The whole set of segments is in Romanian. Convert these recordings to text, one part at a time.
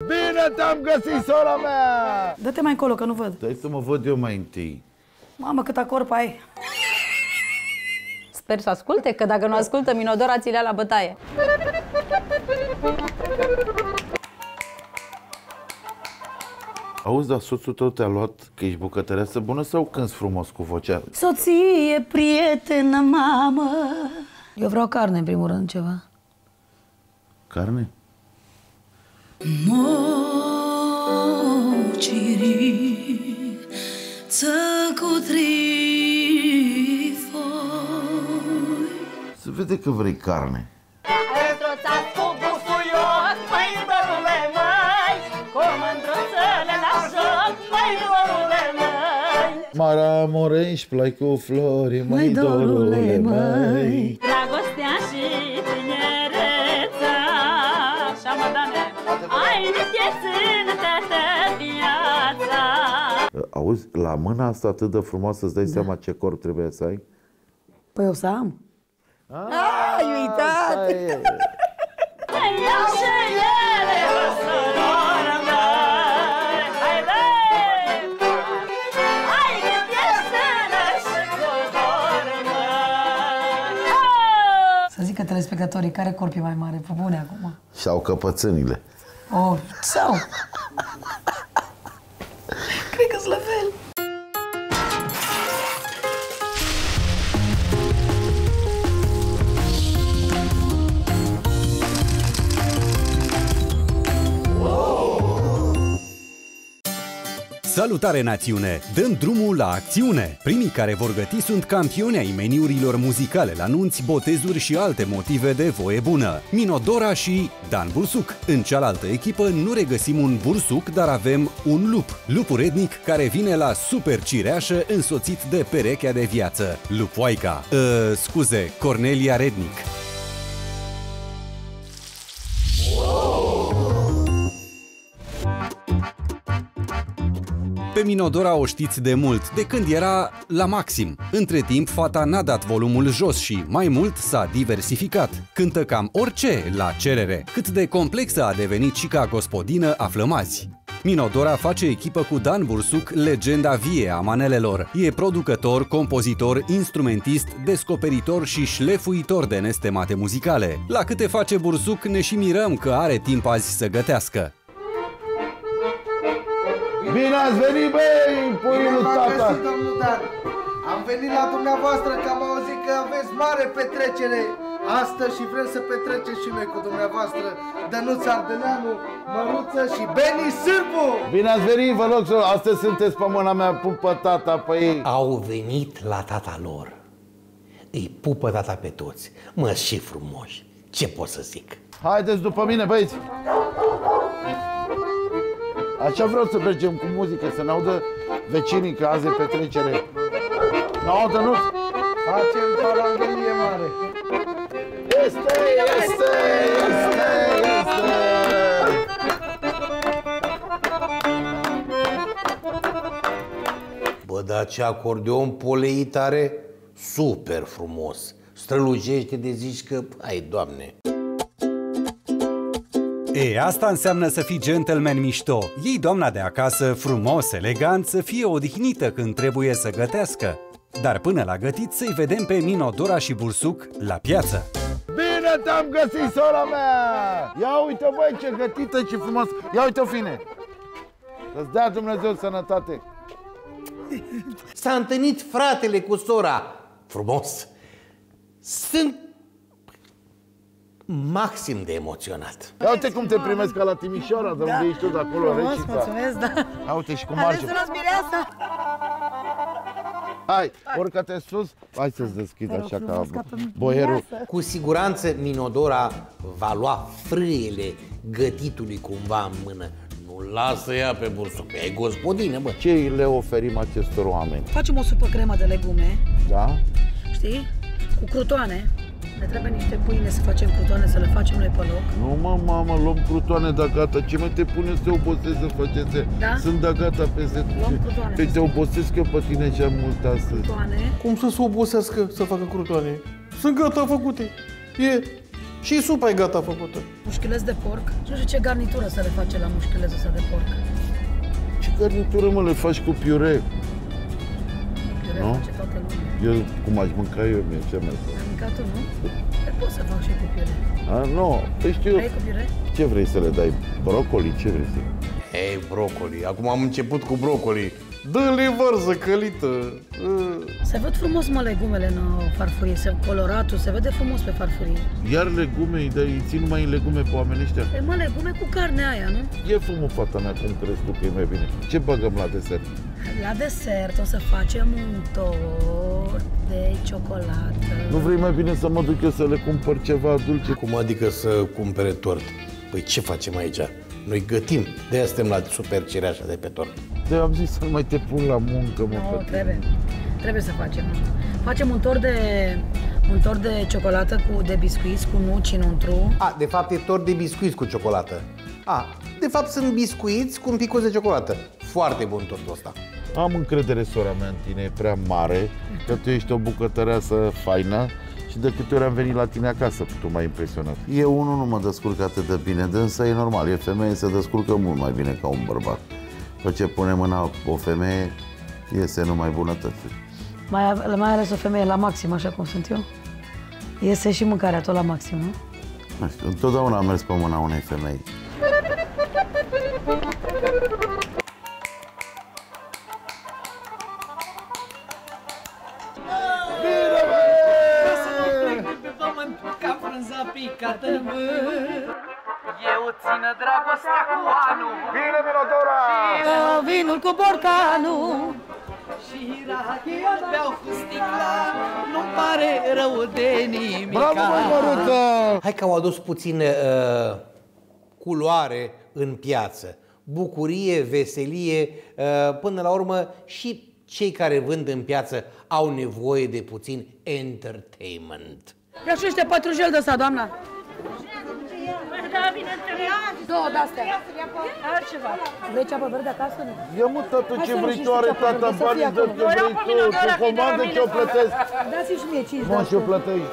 Bine te-am găsit, sora mea! Dă-te mai încolo, că nu văd. Dai să mă văd eu mai întâi. Mamă, cât acord ai. Sper să asculte, că dacă nu ascultă, Minodora ți le ia la bătaie. Auzi, dar soțul tău te-a luat că ești bucătăreasă bună sau cânti frumos cu vocea? Soție, prietenă, mamă. Eu vreau carne, în primul rând, ceva. Carne? Mociri, țăcutrifoi. Se vede că vrei carne. Maramurești, plai cu flori, măi, dorule, măi. Dragostea și tinereța, șamadane, ai vieții în toată viața. Auzi, la mâna asta atât de frumoasă îți dai seama ce corp trebuie să ai? Păi o să am. Ai uitat! Să zică telespectatorii care corp e mai mare, pe bune acum. Și-au căpățânile. Oh, sau? Cred că-s la fel. Salutare națiune! Dăm drumul la acțiune! Primii care vor găti sunt campioni ai meniurilor muzicale la nunți, botezuri și alte motive de voie bună. Minodora și Dan Bursuc. În cealaltă echipă nu regăsim un bursuc, dar avem un lup. Lupul rednic care vine la super cireașă însoțit de perechea de viață. Lupoaica. Scuze, Cornelia Rednic. Pe Minodora o știți de mult, de când era la maxim. Între timp, fata n-a dat volumul jos și, mai mult, s-a diversificat. Cântă cam orice la cerere. Cât de complexă a devenit și ca gospodină, aflăm azi. Minodora face echipă cu Dan Bursuc, legenda vie a manelelor. E producător, compozitor, instrumentist, descoperitor și șlefuitor de nestemate muzicale. La câte face Bursuc, ne și mirăm că are timp azi să gătească. Bine ați venit, băi, puiul lui tata! Domnul Dan. Am venit la dumneavoastră că am auzit că aveți mare petrecere astăzi și vrem să petrecem și noi cu dumneavoastră, Dănuța Ardeleanu, Măruță și Beni Sârbu! Bine ați venit, vă rog, astăzi sunteți pe mâna mea, pupă tata pe ei. Au venit la tata lor. Îi pupă tata pe toți. Mă, și frumoși. Ce pot să zic? Haideți după mine, băieți! Așa vreau să mergem cu muzică, să ne audă vecinii că azi e petrecere. N-audă, nu? Facem paranghelie mare. Este! Bă, dar ce acordeon poleit are? Super frumos. Strălucește de zici că... Ai, Doamne! E, asta înseamnă să fii gentleman mișto. Iei doamna de acasă frumos, elegant, să fie odihnită când trebuie să gătească. Dar până la gătit să-i vedem pe Minodora și Bursuc la piață. Bine te-am găsit, sora mea! Ia uite, băi, ce gătită și frumos! Ia uite-o, fine! Să-ți dea Dumnezeu sănătate! S-a întâlnit fratele cu sora. Frumos. Sunt maxim de emoționat. Ia uite cum te primesc ca la Timișoara, de unde ești tu, de acolo, Frumos, Recita. mulțumesc, da. Ia uite și cum marge. Haideți să luați mireasa. Hai, urcă-te sus. Hai să-ți deschid așa ca boierul. Cu siguranță Minodora va lua frâiele gătitului cumva în mână. Nu lasă ea pe Bursuc, e gospodină, bă. Ce le oferim acestor oameni? Facem o supă cremă de legume, Da? știi? Cu crutoane. Ne trebuie niște pâine să facem crutoane, să le facem noi pe loc. Nu, mă, mamă, luăm crutoane de gata. Ce mai te pune să te obosezi să faceți? Da? Sunt de gata peste... Luăm crutoane. Păi te obosesc eu pe tine cea mult astăzi. Crutoane. Cum să se obosească să facă crutoane? Sunt gata făcute. E Și supa e gata făcută. Mușchiuleț de porc. Nu știu ce garnitură să le face la mușchiulețul ăsta de porc. Ce garnitură, mă, le faci cu piure? Piure Nu? face toată lumea. Eu, cum aș mânca eu, mie ce mai fac? Ai mâncat tu, nu? Păi pot să fac și cu piure. Nu, păi știu. Vrei cu piure? Ce vrei să le dai? Brocoli? Ce vrei să... Ei, brocoli. Acum am început cu brocoli. Dă-le vărză călită. Se văd frumos, mă, legumele în farfurie. Coloratul se vede frumos pe farfurie. Iar legume, îi ții numai în legume pe oamenii ăștia? E, mă, legume cu carnea aia, nu? E frumos, fata mea, cum crezi tu că e mai bine? Ce băgăm la desert? La desert o să facem un tort de ciocolată. Nu vrei mai bine să mă duc eu să le cumpăr ceva dulce? Cum adică să cumpere tort? Păi ce facem aici? Noi gătim. De-aia suntem la super cireașa de pe tort. De-aia am zis să nu mai te pun la muncă, mă. Nu, trebuie să facem. Facem un tort de ciocolată de biscuiți cu nuci înăuntru. De fapt e tort de biscuiți cu ciocolată. De fapt sunt biscuiți cu un pic de ciocolată. Foarte bun tortul ăsta. Am încredere, sora mea, în tine, e prea mare, că tu ești o bucătăreasă faină și de câte ori am venit la tine acasă, tu m-ai impresionat. Eu unul nu mă descurc atât de bine, de însă e normal, femeie se descurcă mult mai bine ca un bărbat. Că ce pune mâna o femeie, iese numai bunătăți. Mai ales o femeie la maxim, așa cum sunt eu. Iese și mâncarea tot la maxim, nu? Nu știu, întotdeauna am mers pe mâna unei femei. Eu țină dragostea cu anul. Bine, Minodora! Vinul cu borcanul. Și rachia beau cu sticla. Nu-mi pare rău de nimica. Bravo, măi, Măruță! Hai că au adus puțin culoare în piață. Bucurie, veselie, până la urmă și cei care vând în piață au nevoie de puțin entertainment. Ia și ăștia pătrujel de ăsta, doamna. Da, bineînțeles. Două de-astea. Altceva. Vrei ceapă verde acasă? Nu? Ia mă, tată, ce să vrei nu tu, are știu ce tata, acolo, banii să de fie ce vrei tu, tu comandă ce o plătesc. Dați-mi și mie 5 Mă, și o plătești.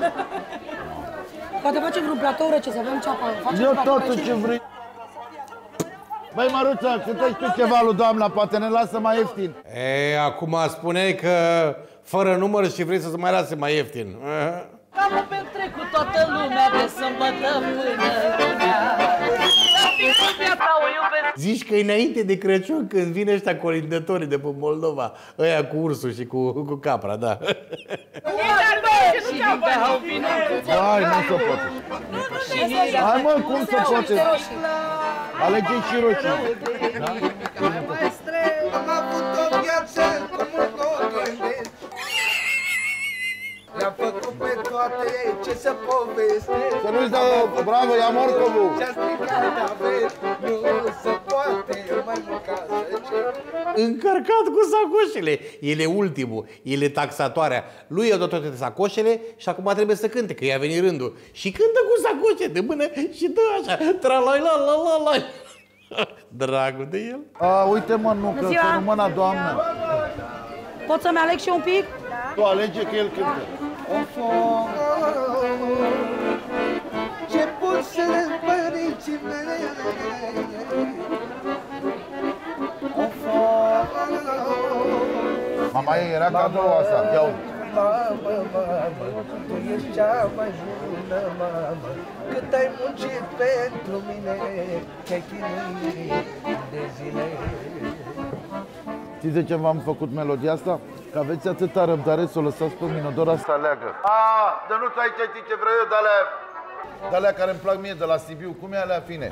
Poate facem vreun platou rece, să avem ceapă. Ia, tată, ce vrei. Băi, Măruță, câte știu ceva lui doamna, poate ne lasă mai ieftin. Acum spuneai că fără număr și vrei să se mai lase mai ieftin. Am petrec cu toată lumea de sâmbătă până lunea. La finul viața o iubesc. Zici că înainte de Crăciun, când vine ăștia colindătorii de pe Moldova, ăia cu ursul și cu capra, da. Și beau vinul cu Hai, nu se poate. Hai, mă, cum se poate? Alegeți și roșii. Maestre, am avut o viață cu mult gândesc. Le-am făcut pe toate ce să povestesc. Să nu-i dă, bravo, ia morcovul. Ce-a stricat aveți, nu se poate mai mânca să ce. Încărcat cu sacoșele. El e ultimul, el e taxatoarea. Lui i-a dat toate sacoșele și acum trebuie să cânte, că i-a venit rândul. Și cântă cu sacoșe de mână și dă așa, tra-la-la-la-la-la. Dragul de el. Uite, mă, nu, că să rămână doamnă. Pot să-mi aleg și un pic? Tu alege că el cântă. Ce pot să părinții mei. Mama ei era cadou asta, ia uite. Mamă, tu ești cea mai bună, mamă. Cât ai muncit pentru mine, te-ai chinuit de zile. Știți de ce v-am făcut melodia asta? Că aveți atâta răbdare să o lăsați pe Minodora să aleagă. Dă nu tu aici ce vreau eu, de-alea care îmi plac mie de la Sibiu. Cum e alea fine?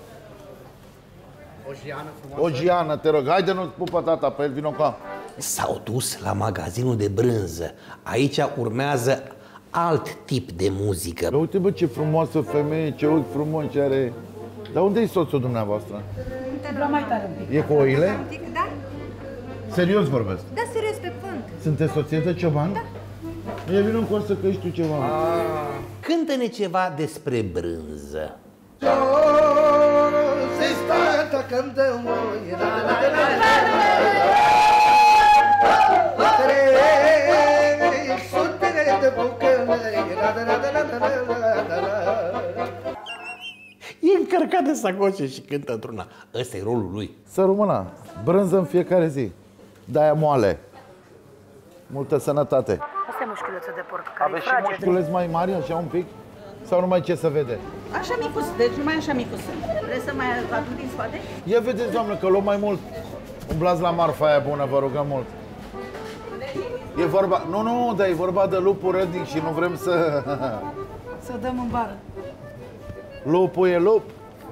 O Giană frumoasă. O Giană, te rog, haide nu-ți pupă tata pe el, vino ca. S-au dus la magazinul de brânză. Aici urmează alt tip de muzică. Dar uite, bă, ce frumoasă femeie, ce ochi frumoși are. Dar unde e soțul dumneavoastră? Vreau mai tare un pic. E cu oile? Da? Serios vorbesc. Da, serios, pe cuvânt. Sunteți soție de cioban? Da. Ia vină în corsă că știu ceva. Cântă-ne ceva despre brânză. Se stata când dă oi. Trei sutele de bucălăi. încărcat de sacoșe și cântă într-una. Ăsta e rolul lui. Să rămână. Brânză în fiecare zi. De-aia moale. Multă sănătate. Asta e mușchiulețul de porc, care Aveți e și fraged. mușchiuleți mai mari, așa un pic? Sau numai ce se vede? Așa micuț, deci numai așa micuț sunt. Vreți să mai aduc din spate? Ia vedeți, doamnă, că luăm mai mult. Umblați la marfa aia bună, vă rugăm mult. E vorba... Nu, dar e vorba de lupul rădnic și nu vrem să... Să dăm în bară. Lupul e lup.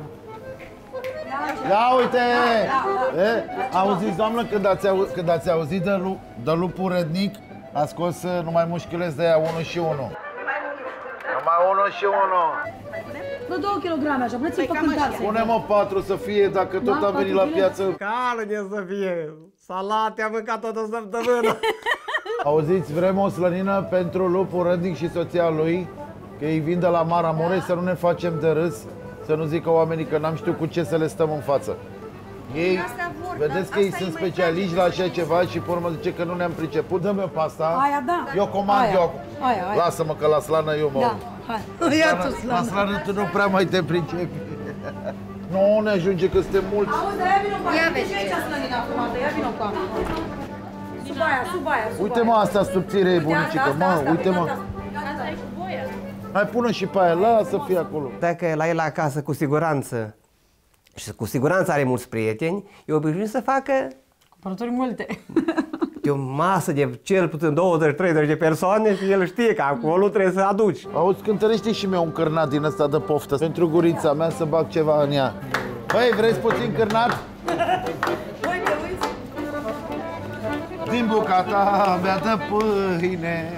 Ia uite! Auziți, doamnă, când ați auzit de lupul rădnic, a scos numai mușchiuleți de aia 1 și 1. Numai 1 și 1. Vreo 2 kg așa, puneți-i pe cântare. Pune-mă 4 să fie, dacă tot am venit la piață. Carne să fie, salate am mâncat toată săptămâna. Auziți, vrem o slănină pentru lupul rădnic și soția lui, că ei vin de la Maramureș, să nu ne facem de râs, să nu zică oamenii că n-am știut cu ce să le stăm în față. Ei, vedeți că ei sunt specialiști la așa ceva și pe urmă zice că nu ne-am priceput. Dă-mi pe asta. Aia, da. Eu comand, eu. Aia. Lasă-mă că la slană eu mă... Da, hai. Ia tu slană. La slană tu nu prea mai te pricepi. Nu ne ajunge că suntem mulți. Auzi, ia vină cu aia. Ce e aici slănina frumată? Ia vină cu aia. Sub aia. Uite-mă, asta subțire e bunicică. Mă, uite-mă. Hai, pună și pe aia, lasă fie acolo. Dacă la el acasă cu siguranță, și cu siguranță are mulți prieteni, e obișnuit să facă Cumpărături multe. de o masă de cel puțin 20-30 de persoane și el știe că acolo trebuie să aduci. Auzi, cântărește și mie un cârnat din ăsta de poftă pentru gurița mea să bag ceva în ea. Băi, vreți puțin cârnat? Uite. Din bucata mea de pâine.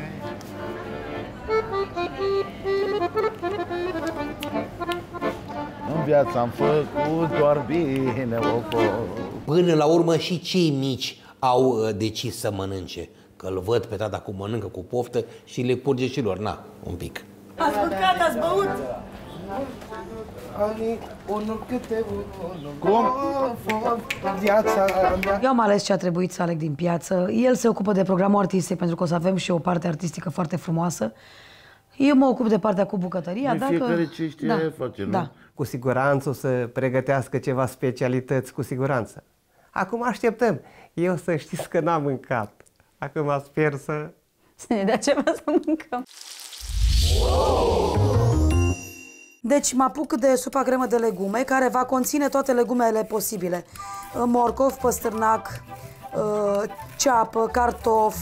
În viață am făcut doar bine, Până la urmă și cei mici au decis să mănânce. Că îl văd pe tata cum mănâncă cu poftă și le curge și lor. Na, un pic. Ați mâncat, ați băut? Cum? Eu am ales ce a trebuit să aleg din piață. El se ocupă de programul artistic, pentru că o să avem și o parte artistică foarte frumoasă. Eu mă ocup de partea cu bucătăria. Fiecare ce știe face, nu? Da. Cu siguranță o să pregătească ceva specialități, cu siguranță. Acum așteptăm. Eu să știți că n-am mâncat. Acum sper să... Să ne dea ceva să mâncăm. Deci mă apuc de supa cremă de legume, care va conține toate legumele posibile. Morcov, păstârnac, ceapă, cartof,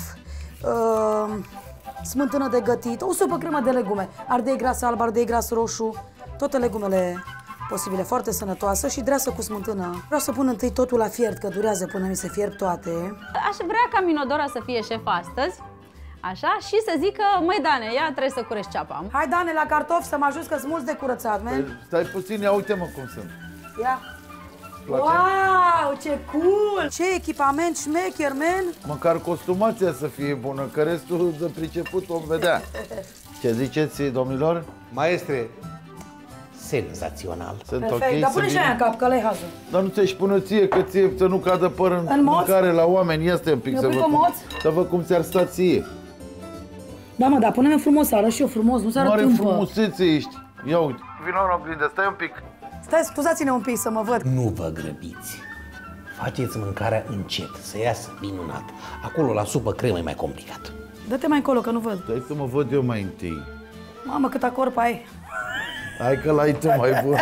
smântână de gătit, o supă cremă de legume, ardei gras alb, ardei gras roșu, toate legumele posibile, foarte sănătoasă și dreasă cu smântână. Vreau să pun întâi totul la fiert, că durează până mi se fierb toate. Aș vrea ca Minodora să fie șef astăzi, așa, și să zică, măi Dane, ia trebuie să curești ceapa. Hai, Dane, la cartofi să mă ajut că-s mulți de curățat, man. Stai puțin, ia uite-mă cum sunt. Ia. Place? Wow, ce cool! Ce echipament șmecher, man! Măcar costumația să fie bună, că restul de priceput vom vedea. Ce ziceți, domnilor? Maestre, senzațional. Sunt Perfect, ok dar să pune și vină? aia în cap, că ăla-i hazul. Dar nu ți-aș pune ție, că ție să nu cadă păr în moț? mâncare la oameni. Ia stai un pic Mi-o să pui văd, pe moț? să văd cum ți-ar sta ție. Da, mă, dar pune-mi frumos, să arăt și eu frumos, nu să arăt Mare tâmpă. frumusețe ești. Ia uite, vino în oglindă, stai un pic. Stai, scuzați-ne un pic să mă văd. Nu vă grăbiți. Faceți mâncarea încet, să iasă minunat. Acolo, la supă cremă, e mai complicat. Dă-te mai încolo, că nu văd. Stai să mă văd eu mai întâi. Mamă, câta corp ai. Hai că l-ai tu mai bun.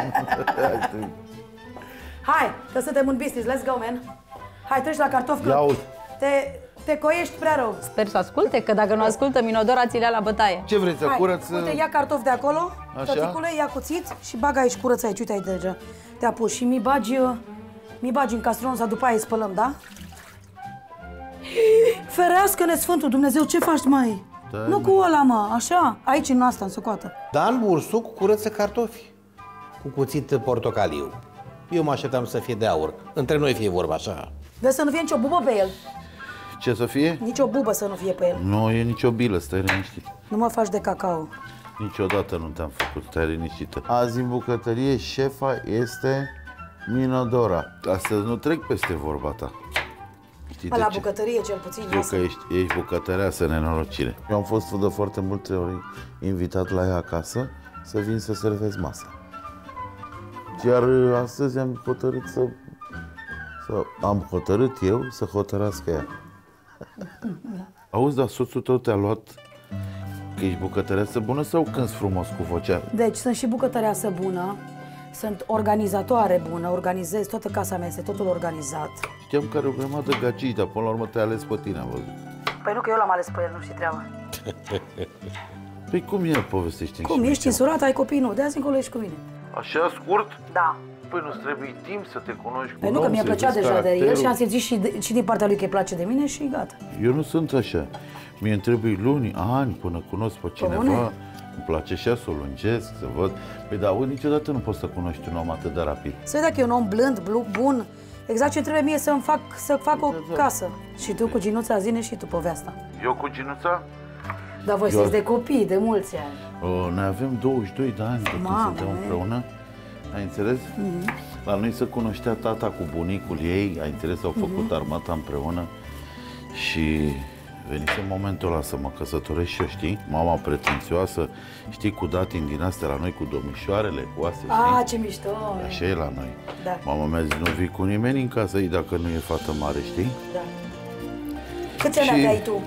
Hai, că suntem în business, let's go, man. Hai, treci la cartofi, Ia că uite. te coiești prea rău. Sper să asculte, că dacă nu ascultă, Minodora ți le ia la bătaie. Ce vrei să Hai, curăț? uite, ia cartofi de acolo, Așa? tăticule, ia cuțit și bagă aici, curăță aici, uite aici deja. Te-a pus și mi bagi în castronța, după aia îi spălăm, da? Ferească-ne Sfântul Dumnezeu, ce faci, mai? Nu cu ăla, mă, așa, aici în asta, în socoată. Dan Bursuc curăță cartofi cu cuțit portocaliu. Eu mă așteptam să fie de aur. Între noi fie vorba așa. Vezi să nu fie nicio bubă pe el. Ce să fie? Nici o bubă să nu fie pe el. Nu e nicio bilă, stai liniștit. Nu mă faci de cacao. Niciodată nu te-am făcut, stai liniștită. Azi în bucătărie șefa este Minodora. Astăzi nu trec peste vorba ta. Știi de La ce? bucătărie, cel puțin. Știu că ești bucătăreasă, nenorocire. Eu am fost de foarte multe ori invitat la ea acasă să vin să servez masa. Iar astăzi am hotărât am hotărât eu să hotărască ea. Auzi, dar soțul tău te-a luat că ești bucătăreasă bună sau cânti frumos cu vocea? Deci sunt și bucătăreasă bună, sunt organizatoare bună, organizez toată casa mea, este totul organizat. Știam că are o grămadă gagici, dar până la urmă te-ai ales pe tine, am văzut. Păi nu că eu l-am ales pe el, nu știi treaba. Păi cum e, povestește-mi? Cum, ești însurat, ai copii, nu, de azi încolo ești cu mine. Așa scurt? Da. Păi nu-ți trebuie timp să te cunoști cu Păi nu, că mi-a plăcea deja de el și am simțit și din partea lui că îi place de mine și gata. Eu nu sunt așa. Mie îmi trebuie luni, ani până cunosc pe cineva. Îmi place așa să o lungesc, să văd. Păi da, niciodată nu poți să cunoști un om atât de rapid. Să vedea că e un om blând, bun, exact ce trebuie mie să fac o casă. Și tu cu Ginuța, zine și tu povestea asta. Eu cu Ginuța? Dar voi sunteți de copii, de mulți ani. Noi avem 22 de ani de când suntem împreună. Ai înțeles? La noi se cunoștea tata cu bunicul ei, ai înțeles, au făcut armata împreună. Și venise momentul ăla să mă căsătoresc și eu, știi? Mama pretențioasă, știi, cu datin din astea la noi, cu domnișoarele, cu astea, știi? Ah, ce mișto! Așa e la noi. Da. Mama mea zice, nu vii cu nimeni în casă ei dacă nu e fată mare, știi? Da. Câți ani aveai tu?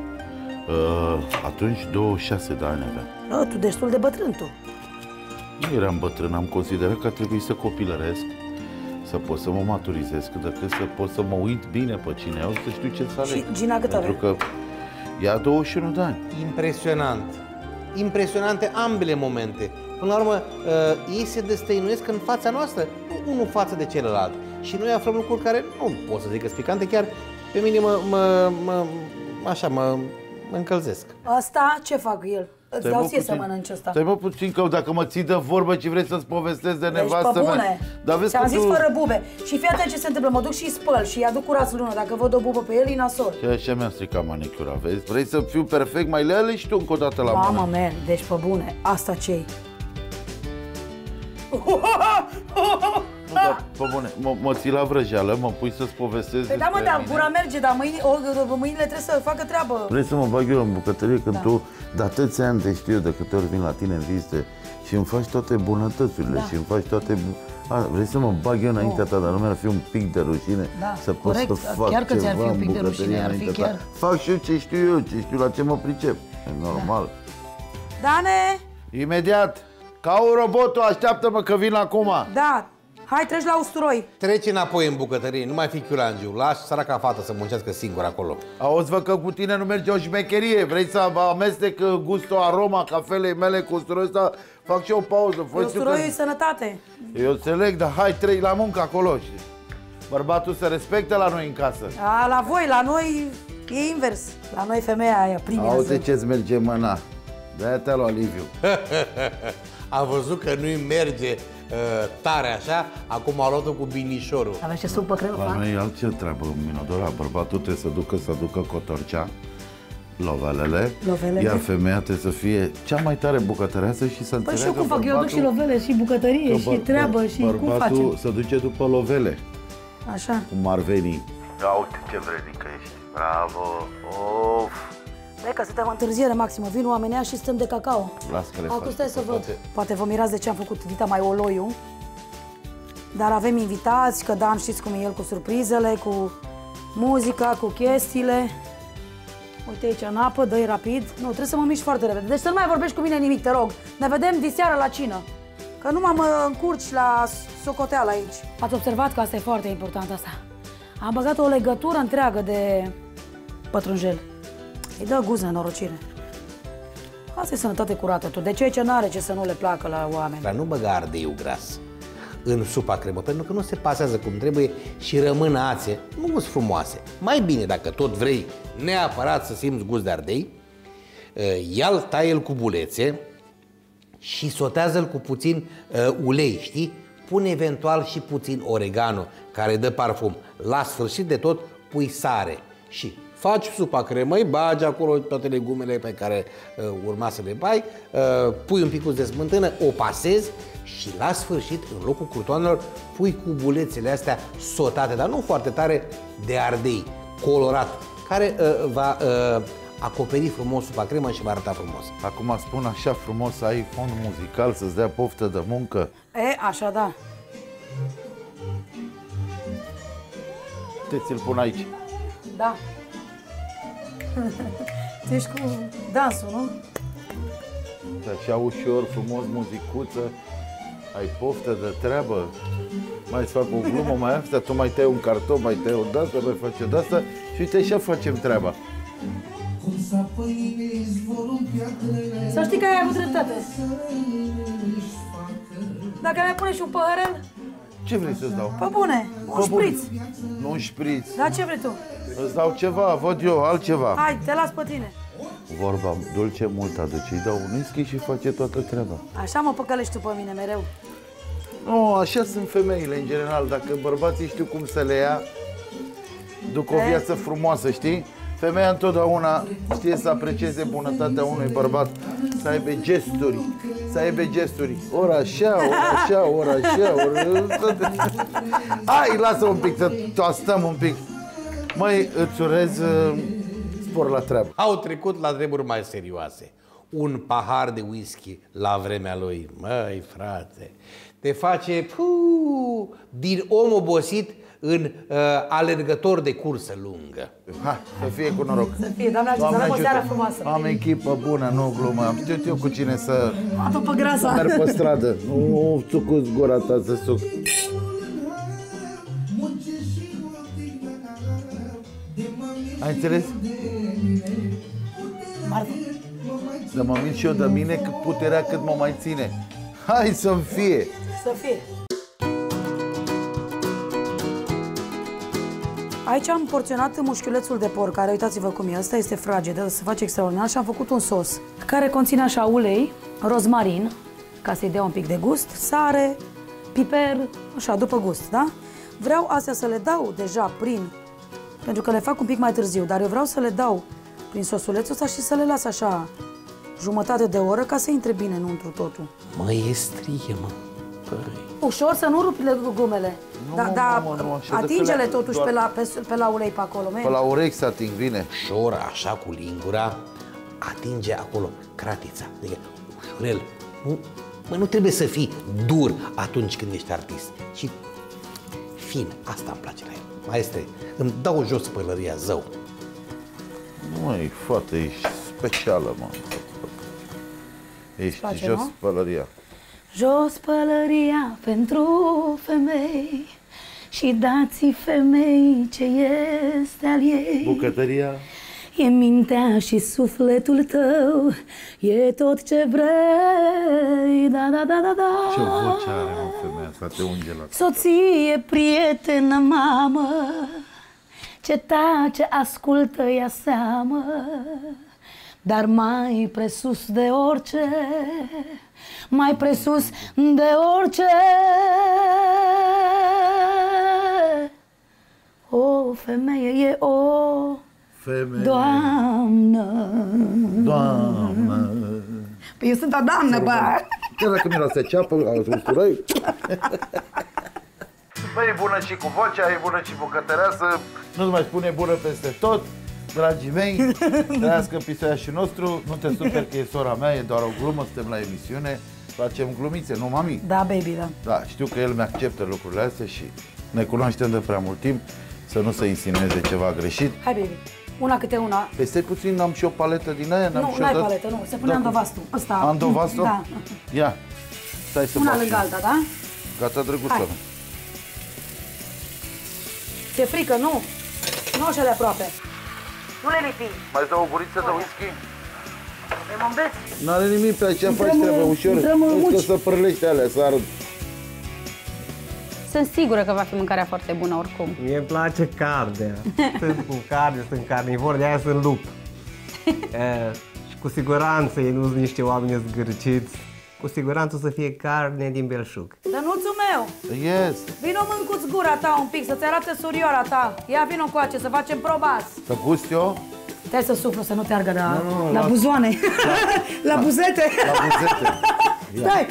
Atunci 26 de ani aveam. Tu destul de bătrân tu. Nu eram bătrân, am considerat că trebuie să copilăresc, să pot să mă maturizez, decât să pot să mă uit bine pe cine eu, să știu ce să aleg. Și Gina cât avea? Pentru că ea 21 de ani. Impresionant. Impresionante ambele momente. Până la urmă, ei se destăinuiesc în fața noastră, unul față de celălalt. Și noi aflăm lucruri care nu pot să zic că spicante, chiar pe mine mă încălzesc. Asta ce fac el? Îți dau ție să mănânci ăsta. Stai mă puțin, că dacă mă ții de vorbă ce vrei să-ți povestesc de nevastă mea. Dar vezi ți-am zis fără bube. Și fii atent ce se întâmplă, mă duc și spăl și aduc curat lună. Dacă văd o bubă pe el, e nasol. Și așa mi-am stricat manicura, vezi? Vrei să fiu perfect, mai leale și tu încă o dată la mână. Mamă, man, deci pe bune, asta ce-i? Nu, dar, pe bune, mă ții la vrăjeală, mă pui să-ți povestesc. Păi da, mă, dar gura merge, dar mâinile trebuie să facă treabă. Vrei să mă bag eu în bucătărie când tu, de atâția ani te știu eu, de câte ori vin la tine în vizite și îmi faci toate bunătățurile și îmi faci toate... vrei să mă bag eu înaintea ta, dar nu mi-ar fi un pic de rușine să pot să fac chiar că ți-ar fi un pic de rușine, ar fi chiar. Fac și eu ce știu eu, ce știu, la ce mă pricep. E normal. Dane! Imediat! Ca un robotul, așteaptă-mă că vin acum. Da, hai, treci la usturoi. Treci înapoi în bucătărie, nu mai fi chiulangiu. Lași săraca fată să muncească singură acolo. Auzi-vă că cu tine nu merge o șmecherie. Vrei să amestec gustul, aroma cafelei mele cu usturoiul ăsta? Fac și o pauză. Usturoiul e sănătate. Eu înțeleg, dar hai, trei la muncă acolo. Bărbatul se respectă la noi în casă. La voi, la noi e invers. La noi femeia aia primează. Auzi ce-ți merge mâna. De-aia te-a luat Liviu. A văzut că nu-i merge tare așa, acum a luat-o cu binișorul. Aveți ce supă cremă? La noi e altceva treabă, Minodora. Bărbatul trebuie să ducă cotorcea, lovelele, iar femeia trebuie să fie cea mai tare bucătăreasă și să înțeleagă. Păi și eu cum fac? Eu duc și lovele, și bucătărie, și treabă, și cum facem? Bărbatul se duce după lovele. Așa. Cum ar veni. Da, uite ce vrednică ești. Bravo! Of! Băi, că suntem în întârziere maximă, vin oamenii și stăm de cacao. Las că le fac. Acum stai să văd. Poate vă mirați de ce am făcut Vita mai oloiu. Dar avem invitați, că Dan știți cum e el cu surprizele, cu muzica, cu chestiile. Uite aici în apă, dă-i rapid. Nu, trebuie să mă mișc foarte repede. Deci să nu mai vorbești cu mine nimic, te rog. Ne vedem diseară la cină. Că nu mă încurci la socoteală aici. Ați observat că asta e foarte important asta. Am băgat o legătură întreagă de pătrunjel. Îi dă guză, nenorocire. Asta e sănătate curată, tu. De ce n-are ce să nu le placă la oameni? Dar nu băga ardeiul gras în supa cremă, pentru că nu se pasează cum trebuie și rămân ațe, nu gust frumoase. Mai bine, dacă tot vrei neapărat să simți gust de ardei, ia-l, taie-l cu bulețe și sotează-l cu puțin ulei, știi? Pune eventual și puțin oregano, care dă parfum. La sfârșit de tot pui sare și faci supa cremă, îi bagi acolo toate legumele pe care urma să le bai, pui un pic de smântână, o pasezi și la sfârșit, în locul crutoanelor, pui cu bulețele astea sotate, dar nu foarte tare, de ardei, colorat, care va acoperi frumos supa cremă și va arăta frumos. Acum spun așa frumos să ai fond muzical, să-ți dea poftă de muncă. Așa da. Ți-l pun aici. Da. Tu ești cu dansul, nu? Așa ușor, frumos, muzicuță. Ai poftă de treabă. Mai îți fac o glumă, mai asta, tu mai tai un carton, mai tai o de-asta, mai faci o de-asta. Și uite, așa facem treaba. Să știi că ai avut dreptate. Dacă mai pune și un păhărel, Ce vrei să-ți dau? pe bune, un șpriț. Nu un șpriț. Da, ce vrei tu? Îți dau ceva, văd eu, altceva. Hai, te las pe tine. Vorba dulce mult aduce, îi dau un whisky și face toată treaba. Așa mă păcălești tu pe mine mereu. Nu, așa sunt femeile în general. Dacă bărbații știu cum să le ia, duc o viață frumoasă, știi? Femeia întotdeauna știe să aprecieze bunătatea unui bărbat, să aibă gesturi, să aibă gesturi. Ori așa, ori așa, ori așa, ori... Hai, lasă un pic, să stăm un pic. Măi, îți urez spor la treabă. Au trecut la treburi mai serioase. Un pahar de whisky la vremea lui. Măi, frate, te face din om obosit în alergător de cursă lungă. Hai, să fie cu noroc. Să fie, Doamne ajută, să avem o seară frumoasă. Am echipă bună, nu glumă. Am știut eu cu cine să Am pe grasa. merg pe stradă. Nu sucuți gura ta să suc. Ai înțeles? Marta. Să mă mint și eu de mine cât puterea cât mă mai ține. Hai să-mi fie! Să fie. Aici am porționat mușchiulețul de porc, care uitați-vă cum e, ăsta este fragedă, se face extraordinar și am făcut un sos care conține așa ulei, rozmarin, ca să-i dea un pic de gust, sare, piper, așa, după gust, da? Vreau astea să le dau deja pentru că le fac un pic mai târziu, dar eu vreau să le dau prin sosulețul ăsta și să le las așa jumătate de oră ca să intre bine înăuntru totul. Măiestrie, mă. Ușor, să nu rupi glumele. Nu, da, nu, așa, atinge-le totuși pe la ulei pe acolo. Pe la urechi să ating, bine. Ușor, așa, cu lingura, atinge acolo cratița. Adică, ușurel. Nu trebuie să fii dur atunci când ești artist, ci fin. Asta îmi place la el. Maestre, îmi dau jos pălăria, zău. Măi, fată, ești specială, mă. Ești place, jos nu? pălăria. Jos pălăria pentru femei și dați femei ce este al ei. Bucătăria. E mintea și sufletul tău, e tot ce vrei, da, da, da, da, da. Ce voce are, mă, femeia asta, te unge la... Soție, prietenă, mamă, ce tace, ascultă, ea seamă, dar mai presus de orice, mai presus de orice, o femeie e o Femeie. doamnă. Doamnă. Păi eu sunt o doamnă, bă! Chiar dacă miroase ceapă, usturoi. Băi, e bună și cu vocea, e bună și bucătăreasă. Nu-ți mai spune bună peste tot. Dragii mei, trăiască pisoiașul nostru. Nu te super că e sora mea, e doar o glumă, suntem la emisiune. Facem glumițe, nu, mami? Da, baby, da. Da, știu că el mi-acceptă lucrurile astea și ne cunoaștem de prea mult timp. Să nu se insinueze ceva greșit. Hai, baby. Una câte una. Păi stai puțin, am și o paletă din aia. Nu, n-ai paletă, nu. Se pune andovastul. Ăsta. Andovastul? Da. Ia, stai să Una fac lângă și- alta, da? Gata, drăguță. Hai. Ți-e frică, nu? Nu așa de aproape. Nu le lipi. Mai dau o guriță de whisky? Le mă înveți. N-are nimic pe aici, faci Intrăm treabă în- ușor. intrăm în Vezi că muci. să prălește alea, să arăt. Sunt sigură că va fi mâncarea foarte bună oricum. Mie îmi place carnea. Sunt cu carne, sunt carnivor, de aia sunt lup. Și cu siguranță ei nu sunt niște oameni zgârciți. Cu siguranță o să fie carne din belșug. Dănuțul meu, Yes. vino mâncuți gura ta un pic, să-ți arate surioara ta. Ia vino coace, să facem probați. Să gust eu? Stai să suflu, să nu te argă Nu, la las. buzoane. La buzete. La buzete. Stai.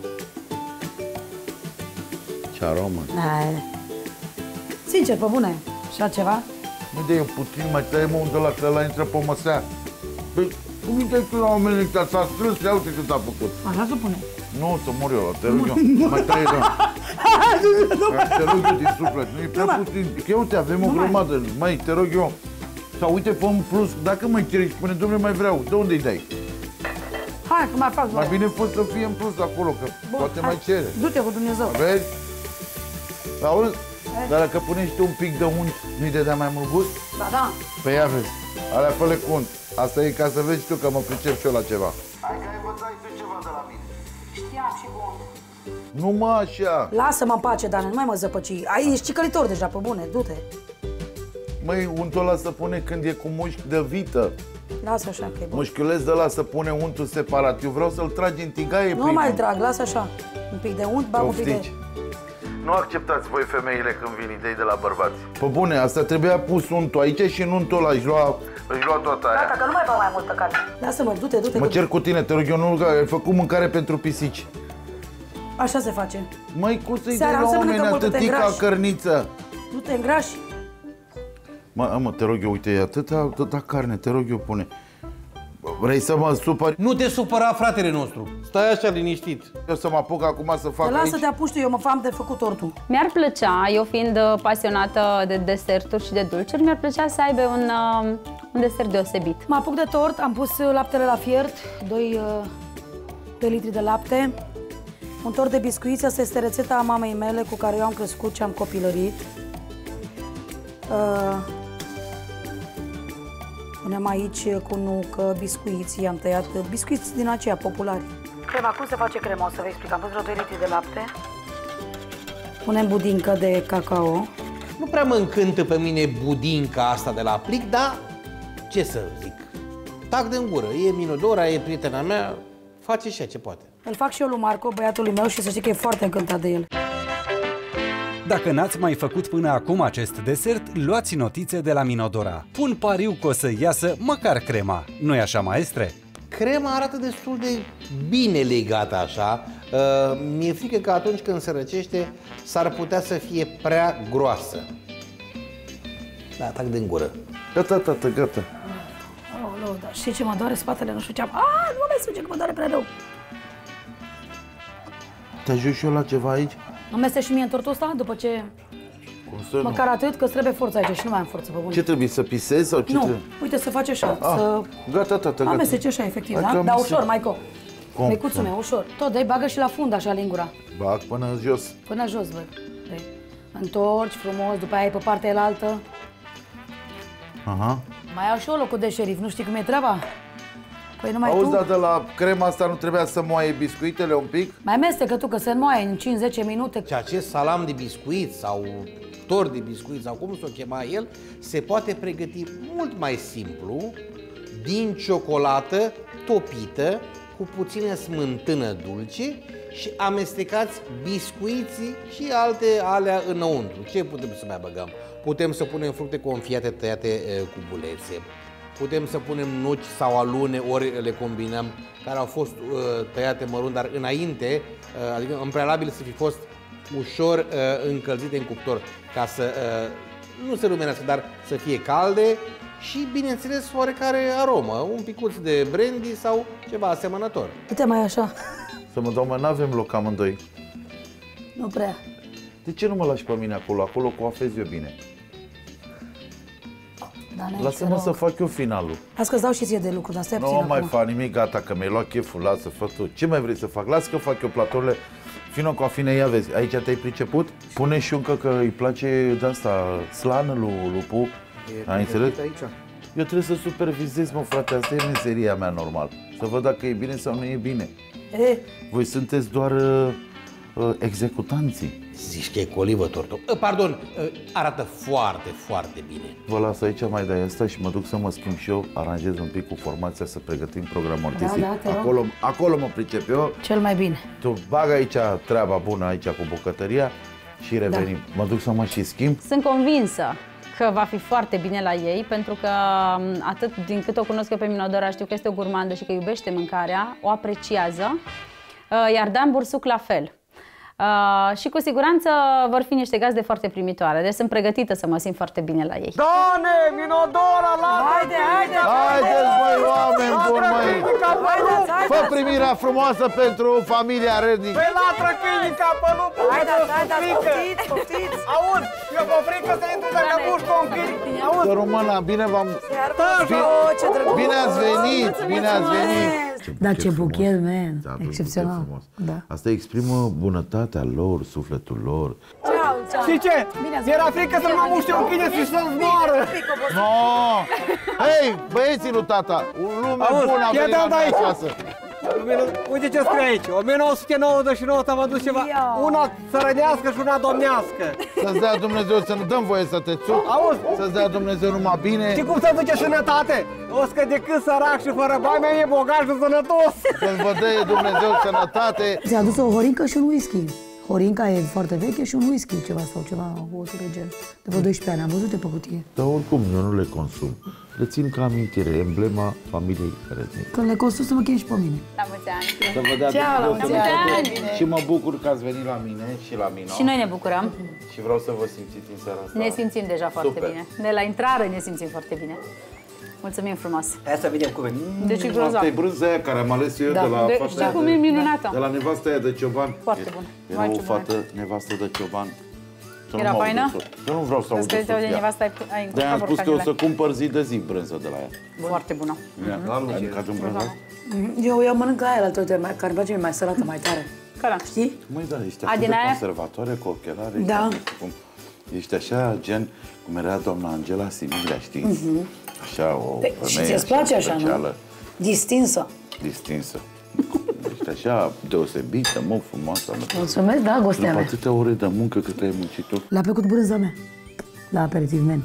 Ce aromă. Hai. Sincer, pe bune, și altceva? Nu de puțin, mai tăiem unde la că ăla intră pe măsea. Băi, Cum uite tu la oamenii ăștia, s-a strâns, ia uite cât a făcut. Așa se pune. Nu, să mor eu, te rog eu. Mai taie, te rog eu din suflet. Nu e prea puțin. Că uite, avem o grămadă. Mai, te rog eu. Sau uite, fă un plus. Dacă mă ceri, spune, domnule, mai vreau. De unde îi dai? Hai, că mai fac. Mai bine fost să fie în plus acolo, că poate mai cere. Du-te cu Dumnezeu. Vezi? Auzi? Dar dacă pune și tu un pic de unt, nu-i dădea mai mult gust? Da, da. Păi ia vezi, alea fă-le cu unt. Asta e ca să vezi tu că mă pricep și eu la ceva. Hai că ai învățat tu ceva de la mine. Știam și cu unt. Nu mă așa. Lasă-mă în pace, Dane, nu mai mă zăpăci. Ai, ești cicălitor deja, pe bune, du-te. Măi, untul ăla să pune când e cu mușchi de vită. Lasă așa, că e bun. Mușchiuleț de ăla să pune untul separat. Eu vreau să-l tragi în tigaie Nu mai trag, lasă așa. Un pic de unt, bag un pic de... Nu acceptați voi femeile când vin idei de la bărbați. Pe bune, asta trebuia pus untul aici și în untul ăla își lua toată aia. Gata, că nu mai vreau mai multă carne. Lasă-mă, du-te. Mă cer cu tine, te rog eu, nu ai făcut mâncare pentru pisici. Așa se face. Măi, cum să-i dai la oameni atâtica cărniță? Nu te îngrași. Mă, te rog eu, uite, e atâta carne, te rog eu, pune. Vrei să mă supări? Nu te supăra, fratele nostru. Stai așa liniștit. Eu să mă apuc acum să fac aici? Lasă, te apuci tu, eu mă am de făcut tortul. Mi-ar plăcea, eu fiind pasionată de deserturi și de dulciuri, mi-ar plăcea să aibă un desert deosebit. Mă apuc de tort, am pus laptele la fiert, 2 litri de lapte. Un tort de biscuiți, asta este rețeta mamei mele cu care eu am crescut și am copilărit. Punem aici cu nucă, biscuiți, i-am tăiat biscuiți din aceia populari. Crema, cum se face crema? O să vă explic. Am pus vreo 2 litri de lapte. Punem budincă de cacao. Nu prea mă încântă pe mine budinca asta de la plic, dar ce să zic? Tac de-n gură. E Minodora, e prietena mea, face și ea ce poate. Îl fac și eu lui Marco, băiatului meu, și să știi că e foarte încântat de el. Dacă n-ați mai făcut până acum acest desert, luați notițe de la Minodora. Pun pariu că o să iasă măcar crema. Nu-i așa, maestre? Crema arată destul de bine legată așa. Mi-e frică că atunci când se răcește s-ar putea să fie prea groasă. Da, tac din gură. Gata, tată, gata. Oh, dar știi ce mă doare spatele? Nu știu ce am. Nu mai suge, că mă doare prea rău. Te ajut și eu la ceva aici? Amestec și mie în tortul ăsta după ce... Cum să măcar atât, că trebuie forță aici și nu mai am forță pe bune. Ce trebuie, să pisezi sau ce nu, trebuie? uite, să faci așa, să... Gata, tată, gata. Amesteci așa, efectiv, Hai da? Dar ușor, Maico. Micuțul meu, ușor. Tot, dai, bagă și la fund așa lingura. Bag până jos. Până jos, bă. Dai. Întorci frumos, după aia e pe partea elaltă. Aha. Mai au și o locul de șerif, nu știi cum e treaba? Păi numai auzi, tu. dar de la crema asta nu trebuia să moaie biscuitele un pic? Mai amestecă tu, că se înmoaie în 5-10 minute. Și acest salam de biscuit sau tort de biscuit sau cum s-o chema el, se poate pregăti mult mai simplu din ciocolată topită cu puțină smântână dulce și amestecați biscuiții și alte alea înăuntru. Ce putem să mai băgăm? Putem să punem fructe confiate tăiate cu bulețe. Putem să punem nuci sau alune, ori le combinăm, care au fost tăiate mărunt, dar înainte, adică în prealabil să fi fost ușor încălzite în cuptor, ca să nu se luminească, dar să fie calde și, bineînțeles, oarecare aromă, un picuț de brandy sau ceva asemănător. Uite mai așa. Să mă dau, mă, n-avem loc amândoi. Nu prea. De ce nu mă lași pe mine acolo? Acolo coafez eu bine. Lasă-mă să fac eu finalul. Las că-ți dau și ție de lucru, dar stai puțin Nu mai fac nimic, gata, că mi-ai luat cheful, lasă, fă tu. Ce mai vrei să fac? Lasă că fac eu platourile. Fino cu afine, ia vezi, aici te-ai priceput? Pune și încă că îi place de asta, slană lui Lupu. Ai înțeles? Aici. Eu trebuie să supervizez, mă, frate, asta e meseria mea normal. Să văd dacă e bine sau nu e bine. Voi sunteți doar executanții. Zici că e cu olivă tortul. Pardon, arată foarte, foarte bine. Vă las aici, mai dai asta și mă duc să mă schimb și eu, aranjez un pic cu formația să pregătim programul artistic. Acolo mă pricep eu. Cel mai bine. Tu bag aici treaba bună aici cu bucătăria și revenim. Mă duc să mă și schimb. Sunt convinsă că va fi foarte bine la ei, pentru că atât din cât o cunosc eu pe Minodora, știu că este o gurmandă și că iubește mâncarea, o apreciază, iar Dan Bursuc la fel. Și cu siguranță vor fi niște gazde foarte primitoare. Deci sunt pregătită să mă simt foarte bine la ei. Doamne, Minodora, la Haideți, băi, oameni buni, măi! Fă primirea frumoasă pentru familia Rednic! Păi latră câinii ca pe lupul! Poftiți, poftiți! Auzi, eu vă frică să intru dacă buși cu un câini! Auzi! Să româna, bine v-am... Bine ați venit, bine ați venit! Da, ce buchet, man! Da, Excepțional! Da. Asta exprimă bunătatea lor, sufletul lor. Știi ce? Mi-era frică să mă muște un câine și să-mi zboară! No! Hei, băieții lui tata, un lume bună a venit la mea acasă! Uite ce scrie aici, 1999 am adus ceva, una țărănească și una domnească. Să-ți dea Dumnezeu să nu dăm voie să te țuc. Auzi? Să-ți dea Dumnezeu numai bine. Și cum să duce sănătate? O să că decât sărac și fără bani, mai e bogat și sănătos. Să-ți vă dea Dumnezeu sănătate. Ți-a adus o horincă și un whisky. Horinca e foarte veche și un whisky ceva sau ceva, o gen. De vreo 12 ani, am văzut-te pe cutie. Dar oricum, eu nu le consum. Le țin ca amintire, emblema familiei Rednic. Când le consum să mă chem și pe mine. La mulți ani! Să vă dea Ceau, la Dumnezeu mulți sănătate. Și mă bucur că ați venit la mine și la mine. Și noi ne bucurăm. Și vreau să vă simțiți în seara asta. Ne simțim deja foarte Super. bine. De la intrare ne simțim foarte bine. Mulțumim frumos! Hai să vedem cum e. Deci e grozav. Asta e brânza aia care am ales eu de la fata Știi cum e minunată? de la nevasta aia de cioban. Foarte bună. Era o fată, nevastă de cioban. Era faină? Eu nu vreau să aud Să te de nevasta ai de-aia am spus că o să cumpăr zi de zi brânză de la ea. Foarte bună. Ai mâncat un brânză? Eu mănânc aia la toate, care îmi place mai sărată, mai tare. Care? Știi? Măi, da, ești atât de conservatoare cu ochelare. Da. Ești așa, gen, cum era doamna Angela Similia, știi? Așa, o Și femeie ți-ți place așa, nu? specială, Distinsă. distinsă. Ești așa deosebită, mă, frumoasă. Mulțumesc, da, gostea După mea. atâtea ore de muncă cât ai muncit tu. Le-a plăcut brânza mea, la aperitiv, men.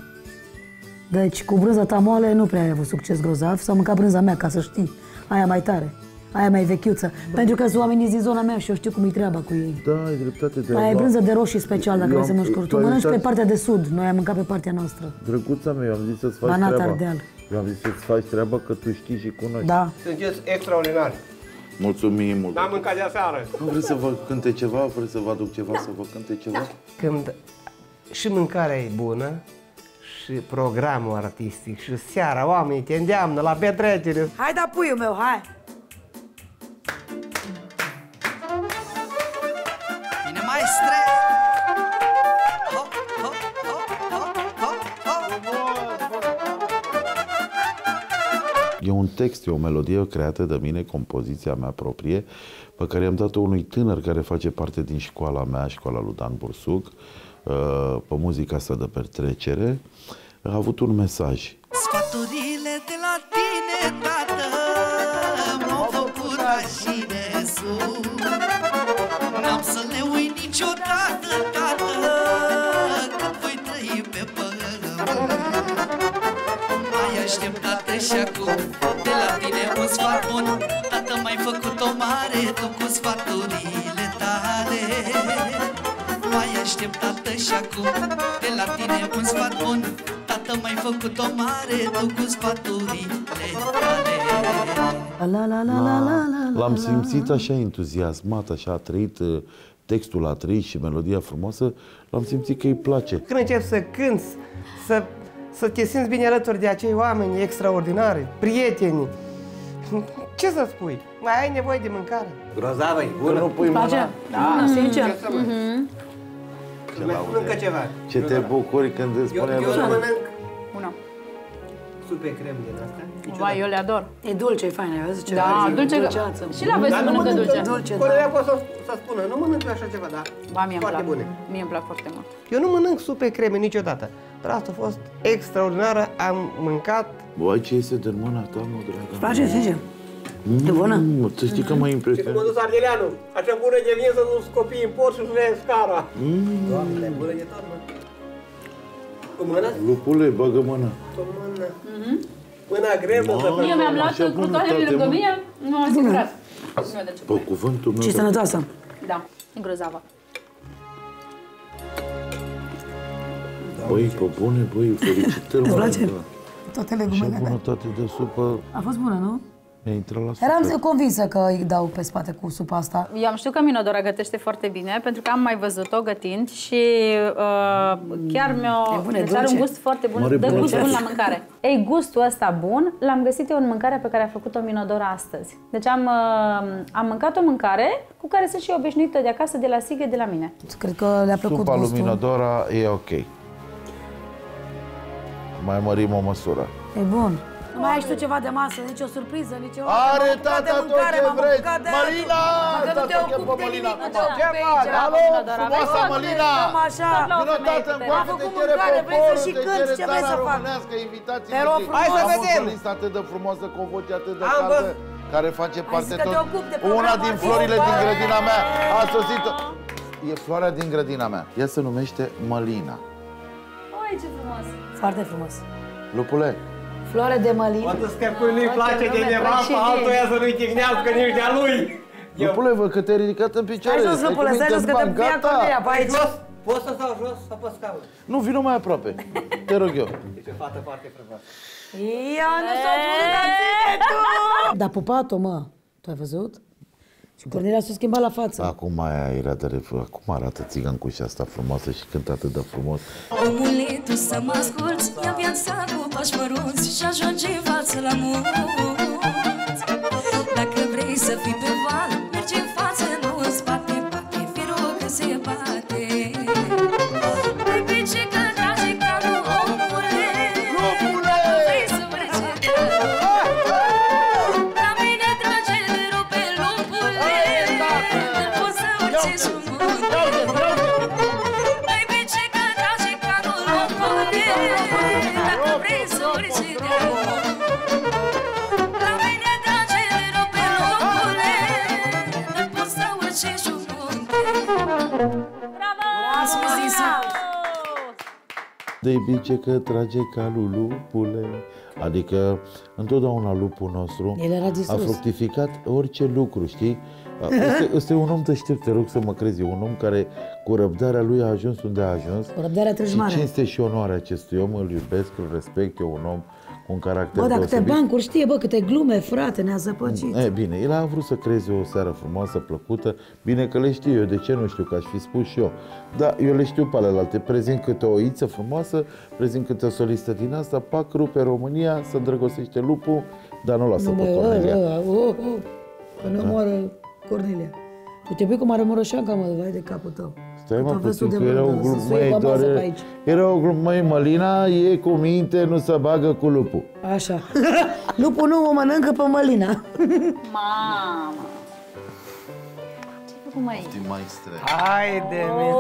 Deci, cu brânza ta moale nu prea ai avut succes grozav. S-a mâncat brânza mea, ca să știi. Aia mai tare, aia mai vechiuță. Pentru că sunt oamenii din zona mea și eu știu cum e treaba cu ei. Da, ai dreptate de Aia e brânză de roșii special, dacă Eu vrei să am- mănânci curtul. tu ai Mănânci pe uitat- partea de sud, noi am mâncat pe partea noastră. Drăguța mea, eu am zis să-ți faci Banat treaba. Ardeal. Eu am zis să-ți faci treaba că tu știi și cunoști. Da. Sunteți extraordinari. Mulțumim mult. N-am mâncat de aseară. Nu vreți să vă cânte ceva? Vreți să vă aduc ceva să vă cânte ceva? Când și mâncarea e bună, și programul artistic, și seara oamenii te îndeamnă la petrecere. Hai da, puiul meu, hai! Bine, maestre! Hop, hop, hop, hop, hop, hop. E un text, e o melodie creată de mine, compoziția mea proprie, pe care i-am dat-o unui tânăr care face parte din școala mea, școala lui Dan Bursuc, pe muzica asta de petrecere. A avut un mesaj. Sfaturile de la tine, tată, m-au făcut mașine sus. N-am să le uit niciodată, tată, cât voi trăi pe pământ. Mai așteptat și acum de la tine un sfat bun. Tată, m-ai făcut o mare, tu cu sfaturile tale. M-ai așteptat și acum de la tine un sfat bun. Tată, m-ai făcut o mare, tu cu sfaturile tale. La la la la la la. L-am simțit așa entuziasmat, așa a trăit textul, a trăit și melodia frumoasă, l-am simțit că îi place. Când începi să cânți, să te simți bine alături de acei oameni extraordinari, prieteni, ce să spui? Mai ai nevoie de mâncare. Grozavă, e bună. Nu pui Place? mâna. Da, sincer. Mai spun încă ceva. Ce te bucuri când îți spune Eu nu mănânc Bună. supe crem din asta. Vai, eu le ador. E dulce, e faină, ai văzut ce Da, dulce. dulceață. Și la voi să mănâncă dulce. Dulce, da. Colega poate să spună, nu mănânc eu așa ceva, da? Ba, mie îmi Foarte plac. bune. Mie îmi plac foarte mult. Eu nu mănânc supe creme niciodată, dar asta a fost extraordinară, am mâncat. Băi, ce iese din mâna ta, mă, dragă? Îți place, sincer? E bună? Să știi că mă Și cum a impresionează. dus Ardeleanu, așa bună de vin să dus copiii în port și să le ia scara. Doamne, bună de tot, mă. Cu mâna? Lupule, bagă mâna. Cu mâna. Mâna greu să fie. Eu mi-am luat așa cu toate bunătate, lângă mă. mine, nu am asigurat. Pe cuvântul meu. Și sănătoasă. Da, e grozavă. Băi, pe bune, băi, felicitări. Îți mă, place? dragă. Toate Așa legumele alea. bunătate de supă. A fost bună, nu? Eram convinsă că îi dau pe spate cu supa asta. Eu am știut că Minodora gătește foarte bine, pentru că am mai văzut-o gătind și chiar deci are un gust foarte bun, dă gust bun la mâncare. Ei, gustul ăsta bun l-am găsit eu în mâncarea pe care a făcut-o Minodora astăzi. Deci am mâncat o mâncare cu care sunt și eu obișnuită de acasă, de la Sighe, de la mine. Cred că le-a plăcut Supa gustul. lui Minodora e ok. Mai mărim o măsură. E bun. Nu mai ai tu ceva de masă, nici o surpriză, nici o... Are tata tot ce vrei! Mălina! Că nu te ocupi de nimic, nu te ocupi pe aici. Alo, frumoasa Mălina! Așa. Vină tată în coafă, te cere poporul, te cere țara românească, invitații de Hai să vedem! o listă atât de frumoasă, cu o voce atât de caldă, care face parte tot... Una din florile din grădina mea a sosit... E floarea din grădina mea. Ea se numește Mălina. Oi, ce frumos! Foarte frumos. Lupule, Floare de mălin. Poate stepul nu-i place de nevasta, altuia să nu-i chihnească nici de-a lui. Lupule, văd că te-ai ridicat în picioare. Stai jos, Lupule, stai jos, că te ia Cornelia pe aici. Poți să stau jos sau pe scaun? Nu, vină mai aproape. Te rog eu. Ești o fată foarte frumoasă. Ia, nu s-o putut, dar ține tu! Dar pupat-o, mă. Tu ai văzut? Și Cornelia s-a schimbat la față. Acum mai era de refă. Acum arată țigancușa asta frumoasă și cântă atât de frumos. Omule, tu să mă asculți, ia viața cu pași mărunți și ajunge în față la munți. Dacă vrei să fii pe val, mergi în față, nu în spate, bate firul că se bate. Ai pe ce că trage calul, omule, dacă vrei să mergi la mine trage de rupe lupule, dar poți să urci și munte. Ai pe ce că trage calul, omule, dacă vrei să urci la mine trage de rupe lupule, dar poți să urci și munte. Bravo! De bice că trage calul lupule. Adică întotdeauna lupul nostru a fructificat orice lucru, știi? Este un om deștept, te rog să mă crezi, e un om care cu răbdarea lui a ajuns unde a ajuns. Cu răbdarea treci și mare. cinste și onoarea acestui om, îl iubesc, îl respect, e un om cu un caracter Bă, dar câte deosebit. bancuri știe, bă, câte glume, frate, ne-a zăpăcit. E, bine, el a vrut să creeze o seară frumoasă, plăcută. Bine că le știu eu, de ce nu știu, că aș fi spus și eu. Da, eu le știu pe alelalte. Prezint câte o oiță frumoasă, prezint câte o solistă din asta, pac, rupe România, să îndrăgostește lupul, dar nu lasă pe Cornelia. Că nu moară Cornelia. Uite, băi cum are Moroșanca, mă, vai de capul tău. Stai mă puțin, că era o glumă, era o glumă, măi, Mălina e cu minte, nu se bagă cu lupul. Așa. Lupul nu o mănâncă pe Mălina. Mamă! Ce-ai făcut, măi? Maestre. Hai de mine!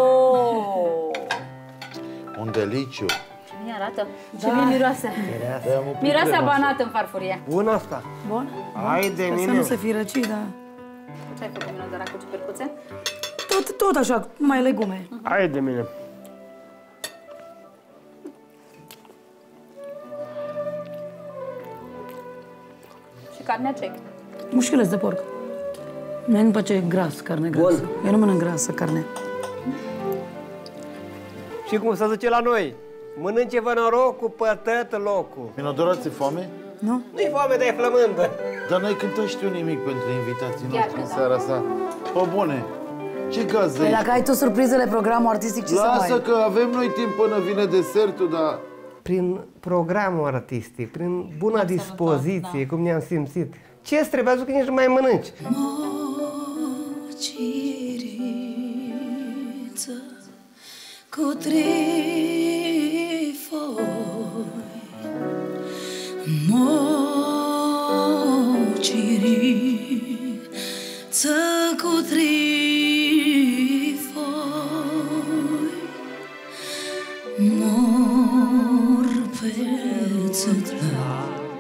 Un deliciu. Ce bine arată! Ce bine miroase! Miroase abanat în farfurie. Bun asta! Bun? Hai de mine! Să nu se fi răcit, da. Ce ai făcut, Minodora, cu ciupercuțe? Tot așa, mai legume. Hai de mine! Și carnea ce? Mușchiuleț de porc. Mie nu-mi place gras, carne grasă. Eu nu mănânc grasă, carne. Și cum se zice la noi? Mănânce-vă norocul pe tot locul. Minodora, ți-e foame? Nu? Nu-i foame, dar e flămândă. Dar n-ai cântat și tu nimic pentru invitații noștri în seara asta. Pă bune, ce gaz Păi dacă ai tu surprizele, programul artistic, ce să mai ai? Lasă că avem noi timp până vine desertul, dar... Prin programul artistic, prin buna dispoziție, cum ne-am simțit. Ce-ți trebuie că nici nu mai mănânci? Mociriță cu trifoi, mociriță cu trifoi, mor pe țătla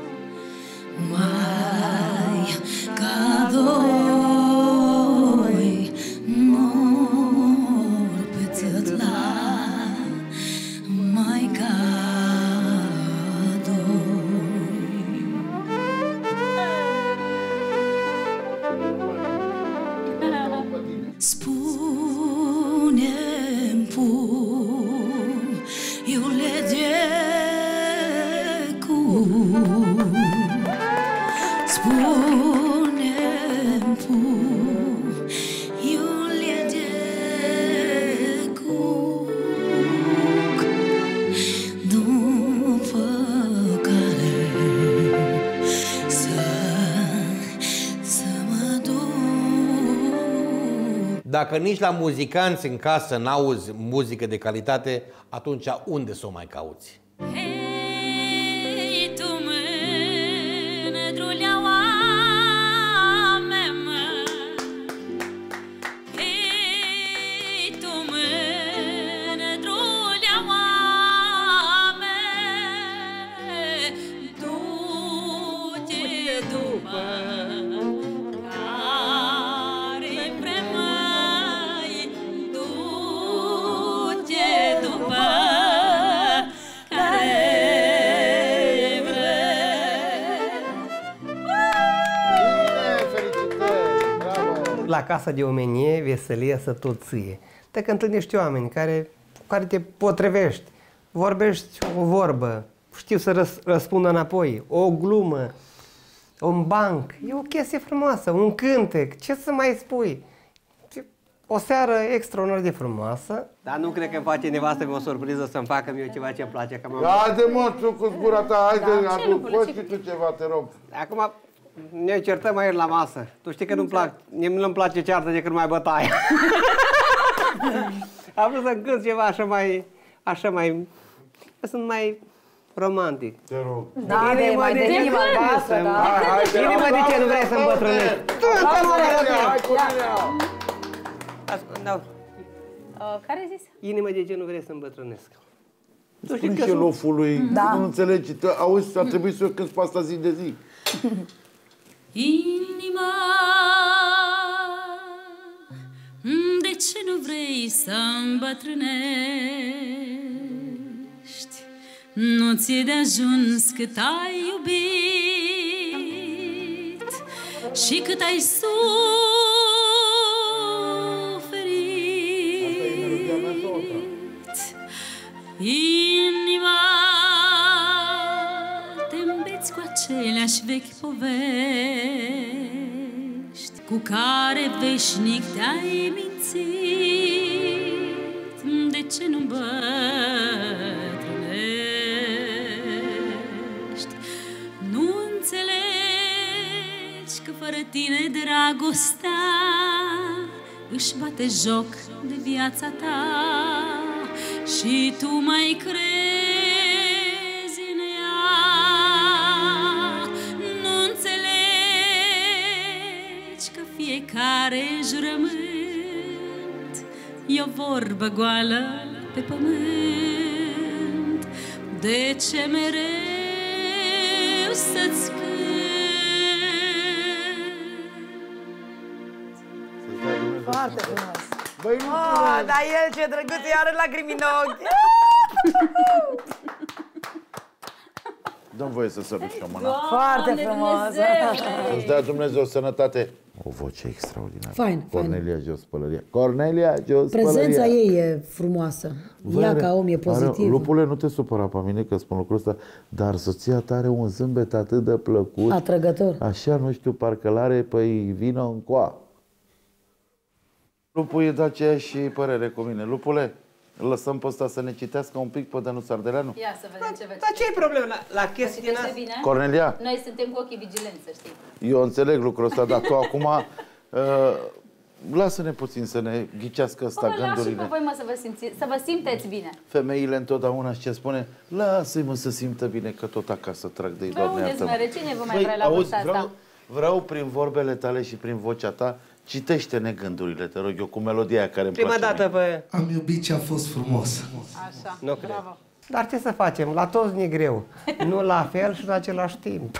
mai ca doi, mor pe țătla mai ca spune-mi puiule de cu spune dacă nici la muzicanți în casă n-auzi muzică de calitate, atunci unde să o mai cauți? Hei, tu mândruleaua mea, mă. Hei, tu mândruleaua mea, du-te după care-i vremai, du-te după la casa de omenie, veselia să tot ție. Dacă întâlnești oameni cu care te potrivești, vorbești o vorbă, știu să răspundă înapoi, o glumă, un banc, e o chestie frumoasă, un cântec, ce să mai spui? O seară extraordinar de frumoasă. Dar nu cred că îmi face nevastă o surpriză să-mi facă mie ceva ce-mi place. Haide mă, tu cu zgura ta, haide, poți tu ceva, te rog. Acum ne certăm aici la masă. Tu știi că nu-mi place ceartă decât mai bătaie. Am vrut să-mi cânt ceva așa mai, sunt mai romantic. Te rog. Da, de mai de inima voastră, da. Inima de ce nu vrei să îmbătrânești? Hai, Cornelia! Care ai zis? Inima de ce nu vrei să îmbătrânesc? Spune și lofului, nu înțelegi, auzi, ar trebui să o cânti pe asta zi de zi. Inima, de ce nu vrei să îmbătrânești? Nu ți-e de ajuns cât ai iubit și cât ai suferit. Inima, te îmbeți cu aceleași vechi povești cu care veșnic te-ai mințit. De ce nu îmbătrânești? Nu înțelegi că fără tine dragostea își bate joc de viața ta și tu mai crezi în ea. Nu înțelegi că fiecare jurământ e o vorbă goală pe pământ. De ce mereu să-ți cânt? Foarte frumos. Băi, nu dar el ce drăguț, iară lacrimi în ochi. Dă-mi voie să sărut și o mână. Foarte frumos. Să-ți dea Dumnezeu sănătate. O voce extraordinară. Fain. Cornelia Jos-Pălăria. Cornelia Jos-Pălăria. Prezența ei e frumoasă. Ea ca om e pozitiv. Lupule, nu te supăra pe mine că spun lucrul ăsta, dar soția ta are un zâmbet atât de plăcut. Atrăgător. Așa, nu știu, parcă l-are, păi vină încoa. Lupul e de aceeași părere cu mine. Lupule, îl lăsăm pe ăsta să ne citească un pic pe Dănuț Ardeleanu? Ia să vedem ce vă Dar ce e problema la chestia asta? Cornelia? Noi suntem cu ochii vigilenți, să știi. Eu înțeleg lucrul ăsta, dar tu acum lasă-ne puțin să ne ghicească ăsta gândurile. Vă și pe voi, mă, să vă simteți bine. Femeile întotdeauna ce spune, lasă-i mă să simtă bine că tot acasă trag de-i, Doamne iartă-mă. Cine vă mai vrea la vârsta asta? Vreau prin vorbele tale și prin vocea ta, citește-ne gândurile, te rog eu, cu melodia aia care îmi place. Prima dată, bă. Am iubit ce a fost frumos. Așa, nu cred. Dar ce să facem? La toți ne greu. Nu la fel și în același timp.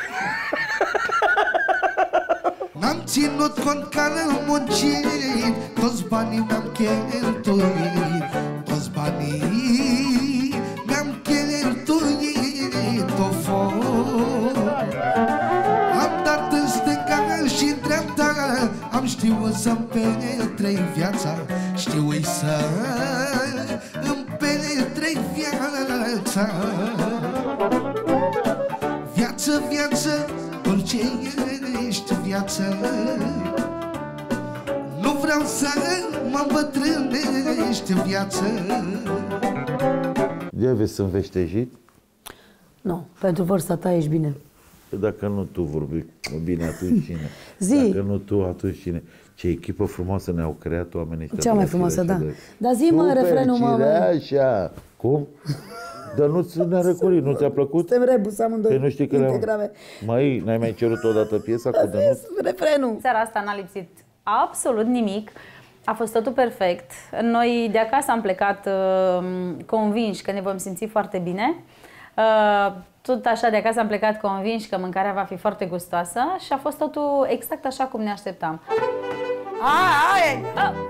N-am ținut cont că am muncit, toți banii mi-am cheltuit, toți banii mi-am cheltuit, o am dat în stânga și în dreapta, am știut să-mi petrec viața, știui să-mi petrec viața. Viață, viață, orice ești viață, nu vreau să mă îmbătrânești viață. De vezi, sunt veștejit? Nu, pentru vârsta ta ești bine. Că dacă nu tu vorbi bine, atunci cine? Zi. Dacă nu tu, atunci cine? Ce echipă frumoasă ne-au creat oamenii ăștia. Cea mai frumoasă, da. Dar zi, mă, refrenul, mă. Cireașa. Cum? Dar nu ne-a răcorit, nu ți-a plăcut? Suntem rebus amândoi. Păi nu știi că Măi, n-ai mai cerut odată piesa cu Dănuț? Refrenul. Seara asta n-a lipsit absolut nimic. A fost totul perfect. Noi de acasă am plecat convinși că ne vom simți foarte bine. Tot așa de acasă am plecat convinși că mâncarea va fi foarte gustoasă și a fost totul exact așa cum ne așteptam. Hai!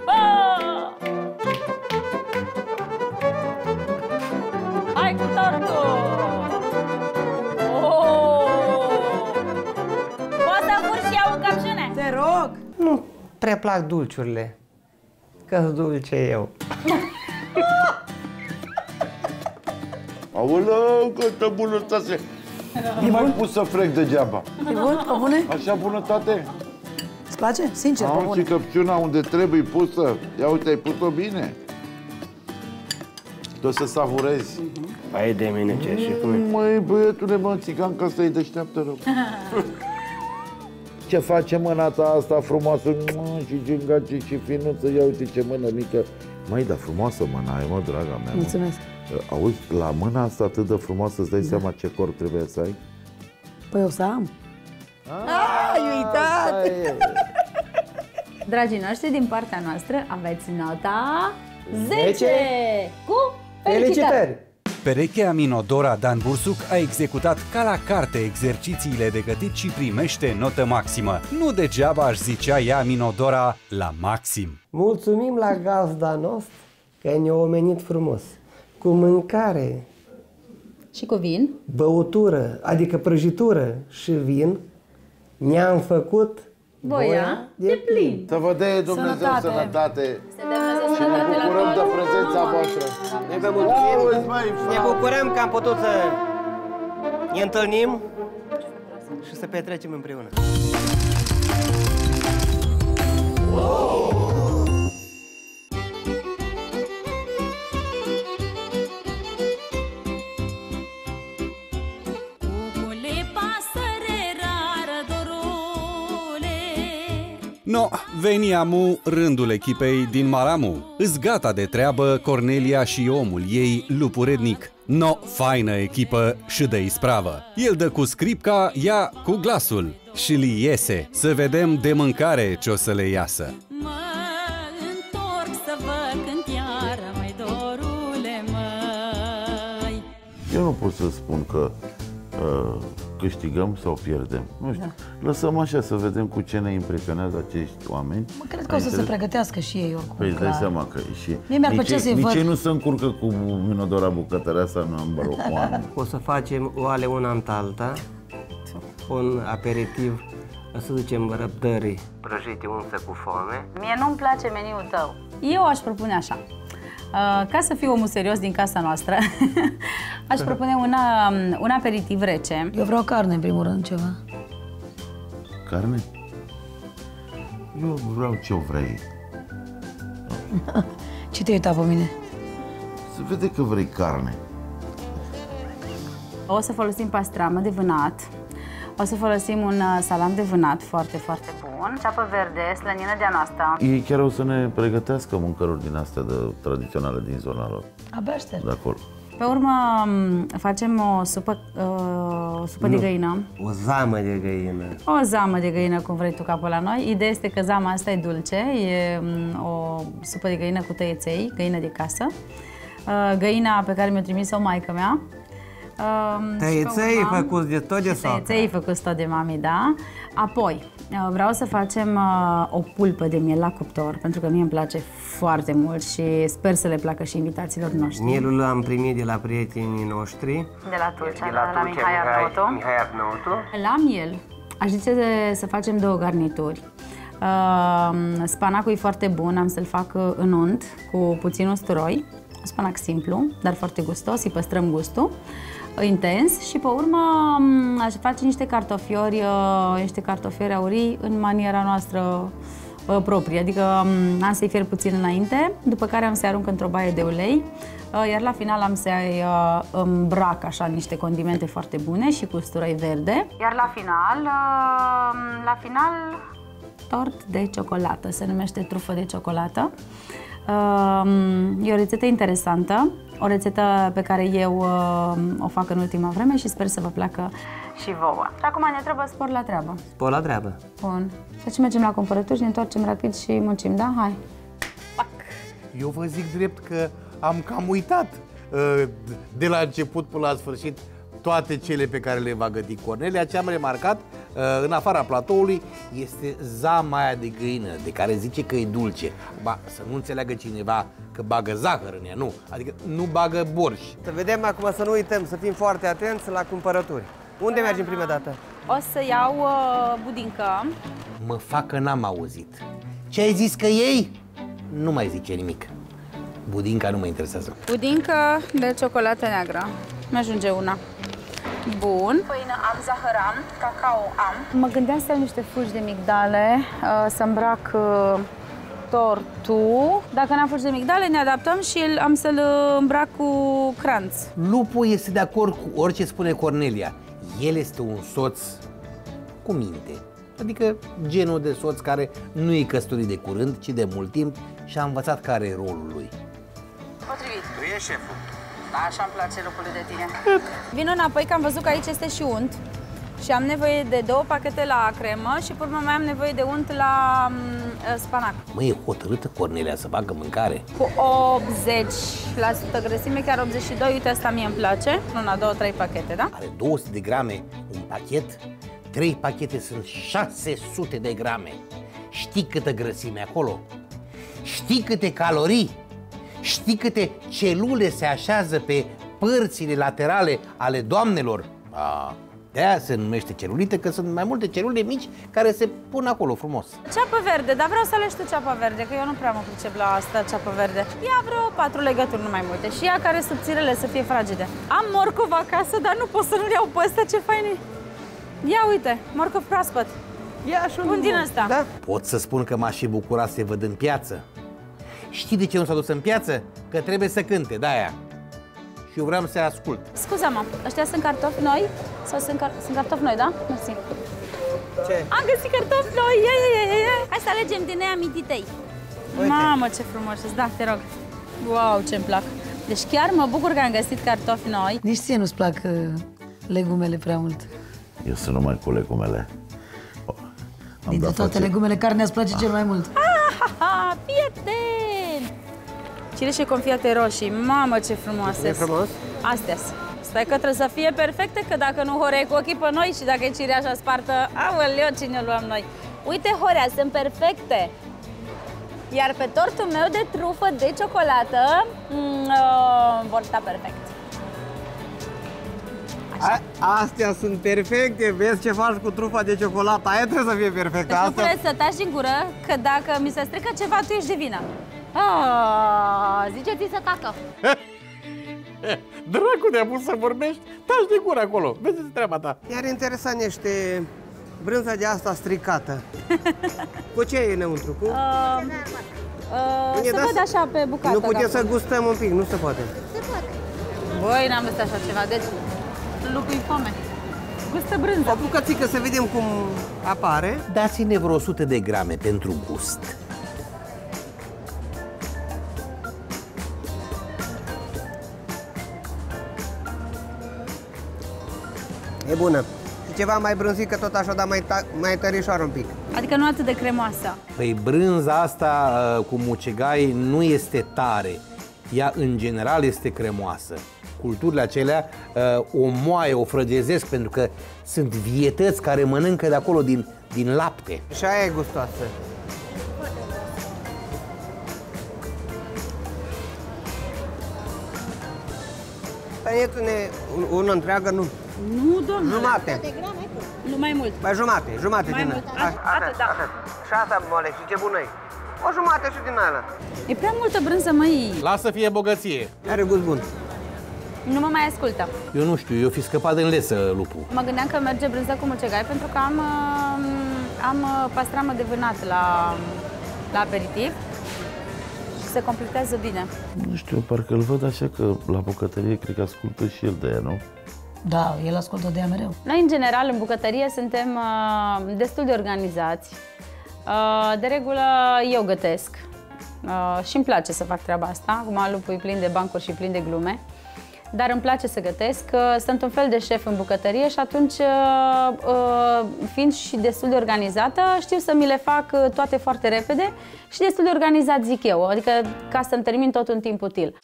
Hai cu tortul! Poți să furi și eu în căpșune? Te rog! Nu prea plac dulciurile, că-s dulce eu. Aoleu, câtă bunătate! Nu mai pus să frec degeaba. E bun? Pe bune? Așa bunătate? Îți place? Sincer, pe bune. Și căpciuna unde trebuie pusă. Ia uite, ai pus-o bine. Tu să savurezi. Hai de mine, ce și cum e? Măi, băietule, mă, țigan, că ăsta-i deșteaptă rău. Ce face mâna ta asta frumoasă? Și gingace și finuță. Ia uite ce mână mică. Măi, dar frumoasă mâna ai, mă, draga mea. Mulțumesc. Auzi, la mâna asta atât de frumoasă, îți dai seama ce corp trebuie să ai? Păi o să am. Ai uitat! Dragii noștri, din partea noastră aveți nota 10! Cu felicitări! Perechea Minodora Dan Bursuc a executat ca la carte exercițiile de gătit și primește notă maximă. Nu degeaba aș zicea ea Minodora la maxim. Mulțumim la gazda noastră că ne-a omenit frumos. Cu mâncare și cu vin, băutură, adică prăjitură și vin, ne-am făcut voia de plin. Să vă dea Dumnezeu sănătate și ne bucurăm de prezența voastră. Ne bucurăm că am putut să ne întâlnim și să petrecem împreună. No, veni amu rândul echipei din Maramu. Îs gata de treabă Cornelia și omul ei, Lupurednic. No, faină echipă și de ispravă. El dă cu scripca, ea cu glasul. Și li iese. Să vedem de mâncare ce o să le iasă. Mă întorc să văd când iară, măi dorule, măi. Eu nu pot să spun că câștigăm sau pierdem. Nu știu. Da. Lăsăm așa să vedem cu ce ne impresionează acești oameni. Mă cred că o să se pregătească și ei oricum. Păi îți dai seama că și mie mi-ar plăcea să-i văd. Nici ei nu se încurcă cu Minodora Bucătăreasa, nu am bărocoană. O să facem oale una în alta, un aperitiv, să zicem, răbdării prăjite unsă cu foame. Mie nu-mi place meniul tău. Eu aș propune așa. Ca să fiu omul serios din casa noastră, aș propune un aperitiv rece. Eu vreau carne, în primul rând, ceva. Carne? Eu vreau ce vrei. Ce te-ai uitat pe mine? Se vede că vrei carne. O să folosim pastramă de vânat. O să folosim un salam de vânat foarte, foarte bun. Ceapă verde, slănină de anasta. Ei chiar o să ne pregătească mâncăruri din astea tradiționale din zona lor. Abia aștept. De acolo. Pe urmă facem o supă de găină. O zamă de găină. O zamă de găină, cum vrei tu, capul la noi. Ideea este că zama asta e dulce, e o supă de găină cu tăieței, găină de casă. Găina pe care mi-a trimis-o maică mea. Tăieței făcuți de tot de soacră. Tăieței făcuți tot de mami, da. Apoi, vreau să facem o pulpă de miel la cuptor, pentru că mie îmi place foarte mult și sper să le placă și invitațiilor noștri. Mielul l-am primit de la prietenii noștri. De la Tulcea, de la Mihai Arnautu. La miel, aș zice să facem două garnituri. Spanacul e foarte bun, am să-l fac în unt cu puțin usturoi. Spanac simplu, dar foarte gustos, îi păstrăm gustul intens și pe urmă aș face niște cartofiori aurii în maniera noastră proprii, adică am să-i fier puțin înainte, după care am să-i arunc într-o baie de ulei, iar la final am să-i îmbrac așa niște condimente foarte bune și cu usturoi verde. Iar la final, tort de ciocolată, se numește trufă de ciocolată. E o rețetă interesantă, o rețetă pe care eu o fac în ultima vreme și sper să vă placă și vouă. Și acum ne trebuie spor la treabă. Spor la treabă. Bun. Și mergem la cumpărături și ne întoarcem rapid și muncim, da? Hai! Pac! Eu vă zic drept că am cam uitat de la început până la sfârșit toate cele pe care le va găti Cornelia. Ce am remarcat, în afara platoului, este zama aia de găină, de care zice că e dulce. Ba, să nu înțeleagă cineva că bagă zahăr în ea, nu. Adică nu bagă borș. Să vedem acum, să nu uităm, să fim foarte atenți la cumpărături. Unde mergem prima dată? O să iau budincă. Mă fac că n-am auzit. Ce ai zis că iei? Nu mai zice nimic. Budinca nu mă interesează. Budincă de ciocolată neagră. Mi-ajunge una. Bun. Făină am, zahăr am, cacao am. Mă gândeam să iau niște fulgi de migdale, să îmbrac tortul. Dacă n-am fulgi de migdale, ne adaptăm și am să-l îmbrac cu cranț. Lupu este de acord cu orice spune Cornelia. El este un soț cu minte. Adică genul de soț care nu e căsătorit de curând, ci de mult timp și a învățat care e rolul lui. Potrivit. Tu ești șeful. Așa îmi place locul de tine. Vin înapoi că am văzut că aici este și unt și am nevoie de 2 pachete la cremă și pe urmă mai am nevoie de unt la spanac. Măi, e hotărâtă Cornelia să facă mâncare. Cu 80% grăsime, chiar 82, uite asta mie îmi place. 1, 2, 3 pachete, da? Are 200 de grame un pachet, 3 pachete sunt 600 de grame. Știi câtă grăsime acolo? Știi câte calorii? Știi câte celule se așează pe părțile laterale ale doamnelor? De-aia se numește celulită, că sunt mai multe celule mici care se pun acolo frumos. Ceapă verde, dar vreau să alegi tu ceapă verde, că eu nu prea mă pricep la asta, ceapă verde. Ia vreo 4 legături, nu mai multe. Și ea care subțirele să fie fragede. Am morcov acasă, dar nu pot să nu-l iau pe ăsta, ce fain e. Ia uite, morcov proaspăt. Ia și un din ăsta. Da? Pot să spun că m-aș fi bucurat să-i văd în piață. Știi de ce nu s-a dus în piață? Că trebuie să cânte, de-aia. Și eu vreau să ascult. Scuza-mă, ăștia sunt cartofi noi? Sau sunt cartofi noi, da? Mersi. Ce? Am găsit cartofi noi, ia. Hai să alegem din ei amititei. Mamă, ce frumos, da, te rog. Wow, ce-mi plac. Deci chiar mă bucur că am găsit cartofi noi. Nici ție nu-ți plac legumele prea mult. Eu sunt numai cu legumele. Dintre toate legumele, carnea îți place cel mai mult. Fii atent! Cireșe confiate roșii, mamă ce frumoase. E frumos? Astea. Stai că trebuie să fie perfecte, că dacă nu Horea cu ochii pe noi și dacă e cireașa spartă, aoleo, cine o luăm noi? Uite, Horea, sunt perfecte! Iar pe tortul meu de trufă de ciocolată vor sta perfect. Astea sunt perfecte, vezi ce faci cu trufa de ciocolată, aia trebuie să fie perfectă. Deci nu trebuie să taci din gură, că dacă mi se strică ceva, tu ești de vină. Zice-ți să tacă. Dracu, ne-a pus să vorbești, taci din gură acolo, vezi treaba ta. Iar interesant este brânza de asta stricată. Cu ce e înăuntru? Cu? Să văd așa pe bucată. Nu putem să gustăm un pic, nu se poate. Se poate. Băi, n-am văzut așa ceva, deci lupul-i foame. Gustă brânză. O bucățică să vedem cum apare. Dați-ne vreo 100 de grame pentru gust. E bună. Și ceva mai brânzică tot așa, dar mai tărișoară un pic. Adică nu atât de cremoasă. Păi brânza asta cu mucegai nu este tare. Ea în general este cremoasă. Culturile acelea o moaie, o frăgezesc pentru că sunt vietăți care mănâncă de acolo din lapte. Și aia e gustoasă. Tăieți-ne una întreagă, nu? Nu, domnule. Jumate. Nu mai mult. Mai jumate mai din mult. Atât, da. Și asta, mole, și ce bună e. O jumate și din ala. E prea multă brânză, măi. Lasă fie bogăție. Are gust bun. Nu mă mai ascultă. Eu nu știu, eu fi scăpat din lesă, lupul. Mă gândeam că merge brânză cu mucegai pentru că am pastramă de vânat la aperitiv. Se completează bine. Nu știu, parcă îl văd așa că la bucătărie cred că ascultă și el de ea, nu? Da, el ascultă de ea mereu. Noi, în general, în bucătărie suntem destul de organizați. De regulă, eu gătesc și îmi place să fac treaba asta. Acum lupul e plin de bancuri și plin de glume. Dar îmi place să gătesc. Sunt un fel de șef în bucătărie și atunci, fiind și destul de organizată, știu să mi le fac toate foarte repede și destul de organizat, zic eu. Adică ca să-mi termin tot în timp util.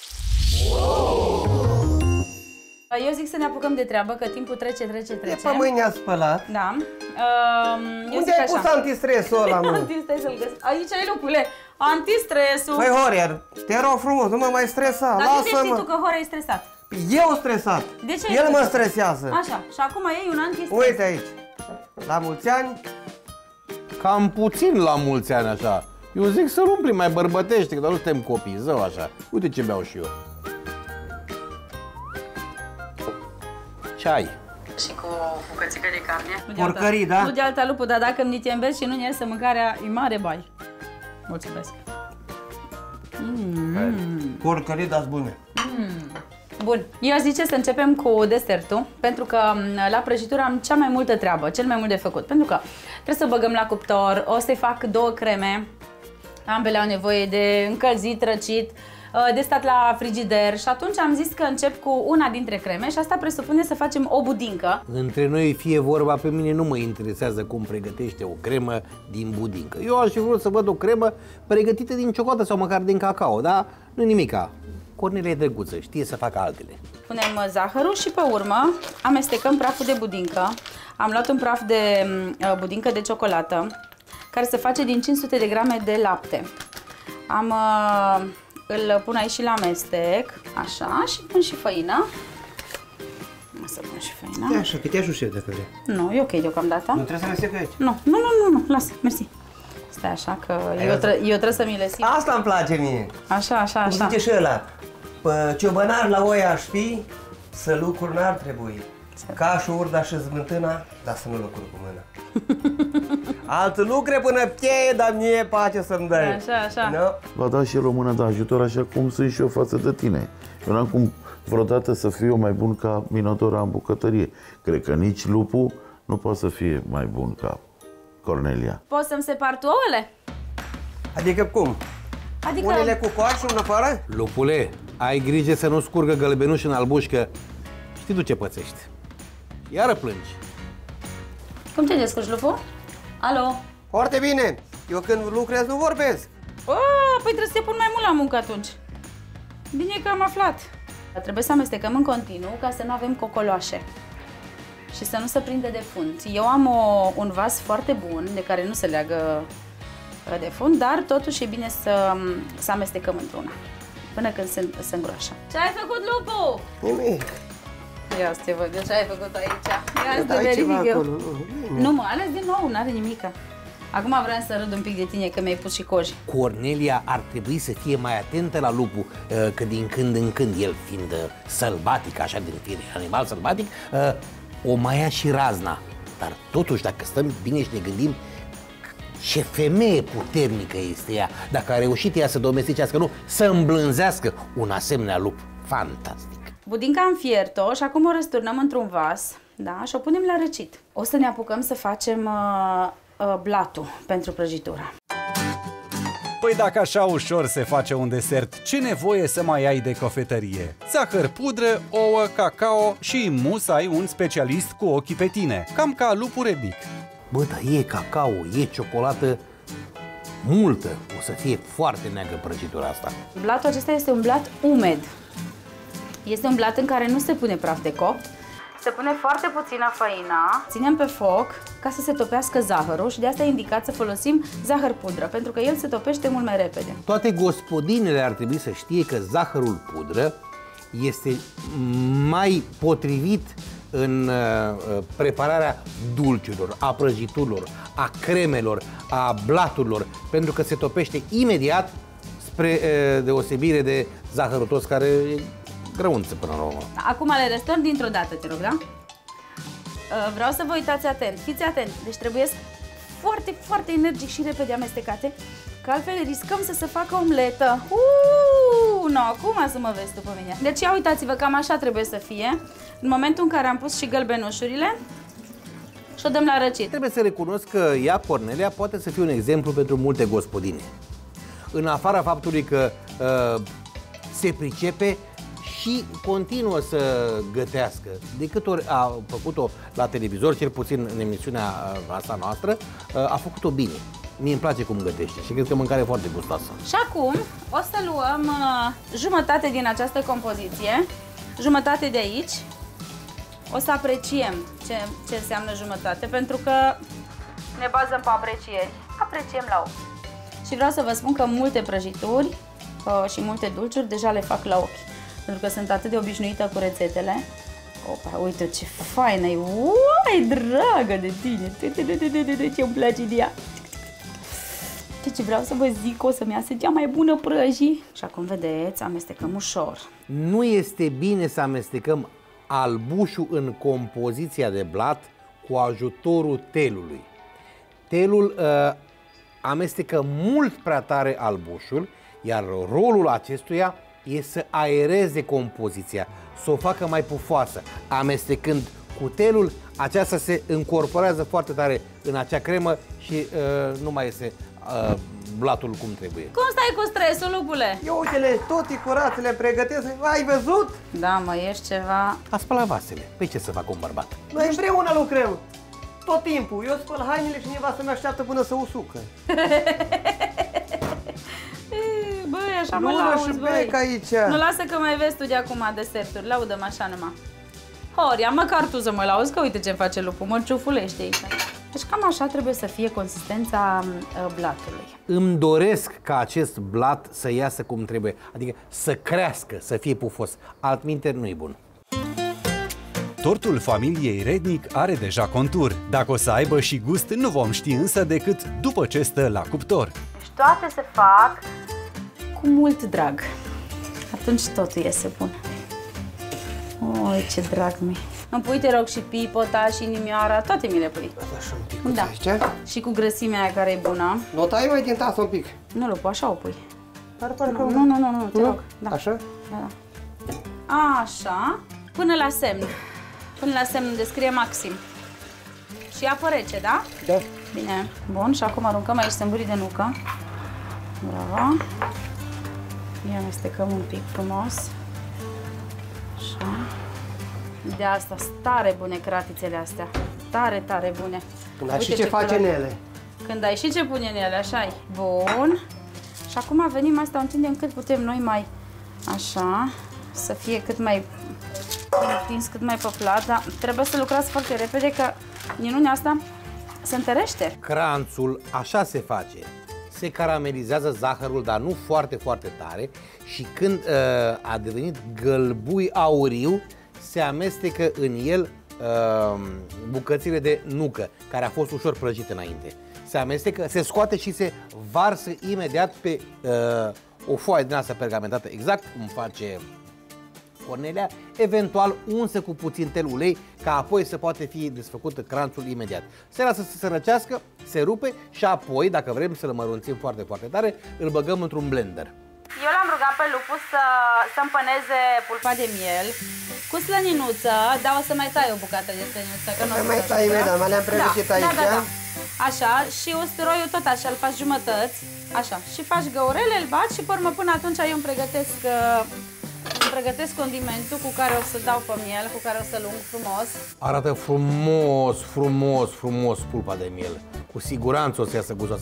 Eu zic să ne apucăm de treabă, că timpul trece. Pe mâine a spălat. Da. Unde ai pus antistresul ăla, mă? Antistresul găsesc. Aici e, lupule. Antistresul. Păi, Horia, te rog frumos, nu mă mai stresa. Dar de ce știi tu că Horia e stresat? Eu stresat. De ce? El mă stresează. Așa, și acum iei un antistres. Uite aici. La mulți ani. Cam puțin la mulți ani așa. Eu zic să-l umpli mai bărbătește, că doar nu suntem copii, zău așa. Uite ce beau și eu. Ceai. Și cu bucățică de carne. Porcării, da? Nu de alta, lupul, dar dacă îmi te înveți și nu-mi iese mâncarea, e mare bai. Mulțumesc. Porcării, dați bune. Bun, eu aș zice să începem cu desertul, pentru că la prăjitură am cea mai multă treabă, cel mai mult de făcut. Pentru că trebuie să băgăm la cuptor, o să-i fac 2 creme, ambele au nevoie de încălzit, răcit, de stat la frigider și atunci am zis că încep cu una dintre creme și asta presupune să facem o budincă. Între noi fie vorba, pe mine nu mă interesează cum pregătește o cremă din budincă. Eu aș fi vrut să văd o cremă pregătită din ciocolată sau măcar din cacao, dar nu nimica. Cornelia e drăguță, știe să facă altele. Punem zahărul și pe urmă amestecăm praful de budincă. Am luat un praf de budincă de ciocolată care se face din 500 de grame de lapte. Îl pun aici și la amestec, așa, și pun și făină. O să pun și făină. E așa, că te ajut dacă vrei. Nu, e ok deocamdată. Nu trebuie să amestec aici? Nu, lasă, mersi. Stai așa, că eu trebuie să mi le simt. Asta îmi place mie. Așa. Cum zice și ăla, pe ciobănar la oi aș fi, să lucruri n-ar trebui. Ca și urda și zmântâna, dar să nu lucruri cu mâna. Altă lucre până cheie, dar mie pace să-mi dai. Așa. No? Va da și el o mână de ajutor, așa cum sunt și eu față de tine. Eu n-am cum vreodată să fiu mai bun ca Minodora în bucătărie. Cred că nici lupul nu poate să fie mai bun ca Cornelia. Poți să-mi separ tu ouăle? Adică cum? Unele cu coar și una fără? Lupule, ai grijă să nu scurgă gălbenuș în albuș, că știi tu ce pățești. Iară plângi. Cum te descurci, lupul? Alo? Foarte bine. Eu când lucrez nu vorbesc. Păi trebuie să te pun mai mult la muncă atunci. Bine că am aflat. Trebuie să amestecăm în continuu ca să nu avem cocoloașe și să nu se prinde de fund. Eu am un vas foarte bun de care nu se leagă de fund, dar totuși e bine să amestecăm într-una până când se îngroașă. Ce ai făcut, lupu? Nimic. Ia să te văd, ce ai făcut aici? Ia să te verific eu. Nu, mă ales din nou, n-are nimica. Acum vreau să râd un pic de tine că mi-ai pus și coji. Cornelia ar trebui să fie mai atentă la lupul, că din când în când, el fiind sălbatic, așa din fire, animal sălbatic, o mai ia și razna. Dar totuși, dacă stăm bine și ne gândim, ce femeie puternică este ea, dacă a reușit ea să domesticească, nu, să îmblânzească un asemenea lup. Fantastic! Budinca am fiert-o și acum o răsturnăm într-un vas, da, și o punem la răcit. O să ne apucăm să facem blatul pentru prăjitura. Păi dacă așa ușor se face un desert, ce nevoie să mai ai de cofetărie? Zahăr, pudră, ouă, cacao și musai un specialist cu ochii pe tine, cam ca lupul Rebic. Bă, dar e cacao, e ciocolată multă, o să fie foarte neagră prăjitura asta. Blatul acesta este un blat umed. Este un blat în care nu se pune praf de copt, se pune foarte puțină făină, ținem pe foc ca să se topească zahărul și de asta e indicat să folosim zahăr pudră, pentru că el se topește mult mai repede. Toate gospodinele ar trebui să știe că zahărul pudră este mai potrivit în prepararea dulciurilor, a prăjiturilor, a cremelor, a blaturilor, pentru că se topește imediat, spre deosebire de zahărul tos, care e grăunță până la urmă. Acum le răstorn dintr-o dată, te rog, da? Vreau să vă uitați atent, fiți atenți, deci trebuie foarte, foarte energic și repede amestecate că altfel riscăm să se facă omletă. Nu, acum să mă vezi tu pe mine. Deci ia uitați-vă, cam așa trebuie să fie. În momentul în care am pus și gălbenușurile și o dăm la răcit. Trebuie să recunosc că ea, Cornelia, poate să fie un exemplu pentru multe gospodine. În afara faptului că se pricepe și continuă să gătească. De câte ori a făcut-o la televizor, cel puțin în emisiunea asta noastră, a făcut-o bine. Mie îmi place cum gătește și cred că mâncare foarte gustoasă. Și acum o să luăm jumătate din această compoziție, jumătate de aici. O să apreciem ce înseamnă jumătate, pentru că ne bazăm pe aprecieri. Apreciem la ochi. Și vreau să vă spun că multe prăjituri și multe dulciuri deja le fac la ochi. Pentru că sunt atât de obișnuită cu rețetele. Opa, uite ce faină e! Uai, dragă de tine! Ce-mi place de ea! Ce vreau să vă zic, o să-mi iasă cea mai bună prăjii. Și acum vedeți, amestecăm ușor. Nu este bine să amestecăm albușul în compoziția de blat cu ajutorul telului. Telul amestecă mult prea tare albușul, iar rolul acestuia e să aereze compoziția, să o facă mai pufoasă. Amestecând cu telul, aceasta se încorporează foarte tare în acea cremă și nu mai iese blatul cum trebuie. Cum stai cu stresul, lupule? Eu uite-le, toate curate le pregătesc. Ai văzut? Da, mă, ești ceva... A spălat vasele. Păi ce să fac un bărbat? Noi împreună lucrăm. Tot timpul. Eu spăl hainele și nevastă mea așteaptă până să usucă. Băi, așa mă lauzi, băi. Aici. Nu, lasă că mai vezi tu de acum deserturi. Laudă-mă așa numai. Horia, măcar tu să mă lauzi, că uite ce face lupul, mă ciufulește aici. Deci cam așa trebuie să fie consistența blatului. Îmi doresc ca acest blat să iasă cum trebuie, adică să crească, să fie pufos. Altminteri nu e bun. Tortul familiei Rednic are deja contur. Dacă o să aibă și gust, nu vom ști însă decât după ce stă la cuptor. Deci toate se fac cu mult drag. Atunci totul iese bun. Oi, ce drag mi-e. Îmi pui, te rog, și pipota, și inimioara, toate mi le pui. Așa un pic, da. Aici? Și cu grăsimea aia care e bună. Nu o tai mai din tasă un pic? Nu, Lupu, așa o pui. Nu, te rog. Da. Așa? Da. Așa, până la semn. Până la semn unde scrie maxim. Și apă rece, da? Da. Bine, bun, și acum aruncăm aici semburii de nucă. Bravo. Ia amestecăm un pic frumos. Așa. De asta sunt tare bune cratițele astea. Tare, tare bune. Când ai și ce face în ele. Când ai și ce pune în ele, așa-i. Bun. Și acum venim asta, întindem cât putem noi mai așa, să fie cât mai întins, cât mai pe plat, dar trebuie să lucrați foarte repede, că minunea asta se întărește. Cranțul așa se face. Se caramelizează zahărul, dar nu foarte, foarte tare, și când a devenit gălbui auriu, se amestecă în el bucățile de nucă, care a fost ușor prăjite înainte. Se amestecă, se scoate și se varsă imediat pe o foaie din asta pergamentată, exact cum face Cornelia, eventual unsă cu puțin tel ulei, ca apoi să poate fi desfăcut cranțul imediat. Se lasă să se răcească, se rupe și apoi, dacă vrem să-l mărunțim foarte, foarte tare, îl băgăm într-un blender. Eu l-am rugat pe Lupu să împăneze pulpa de miel cu slăninuță, dar o să mai tai o bucată de slăninuță, că nu o să mai tai imediat, mai le-am pregătit aici. Da. Așa, și usturoiul tot așa, îl faci jumătăți, așa, și faci găurele, îl bați și pe urmă până atunci eu îmi pregătesc condimentul cu care o să dau pe miel, cu care o să-l ung frumos. Arată frumos, frumos, frumos pulpa de miel. Cu siguranță o să iasă gustoasă.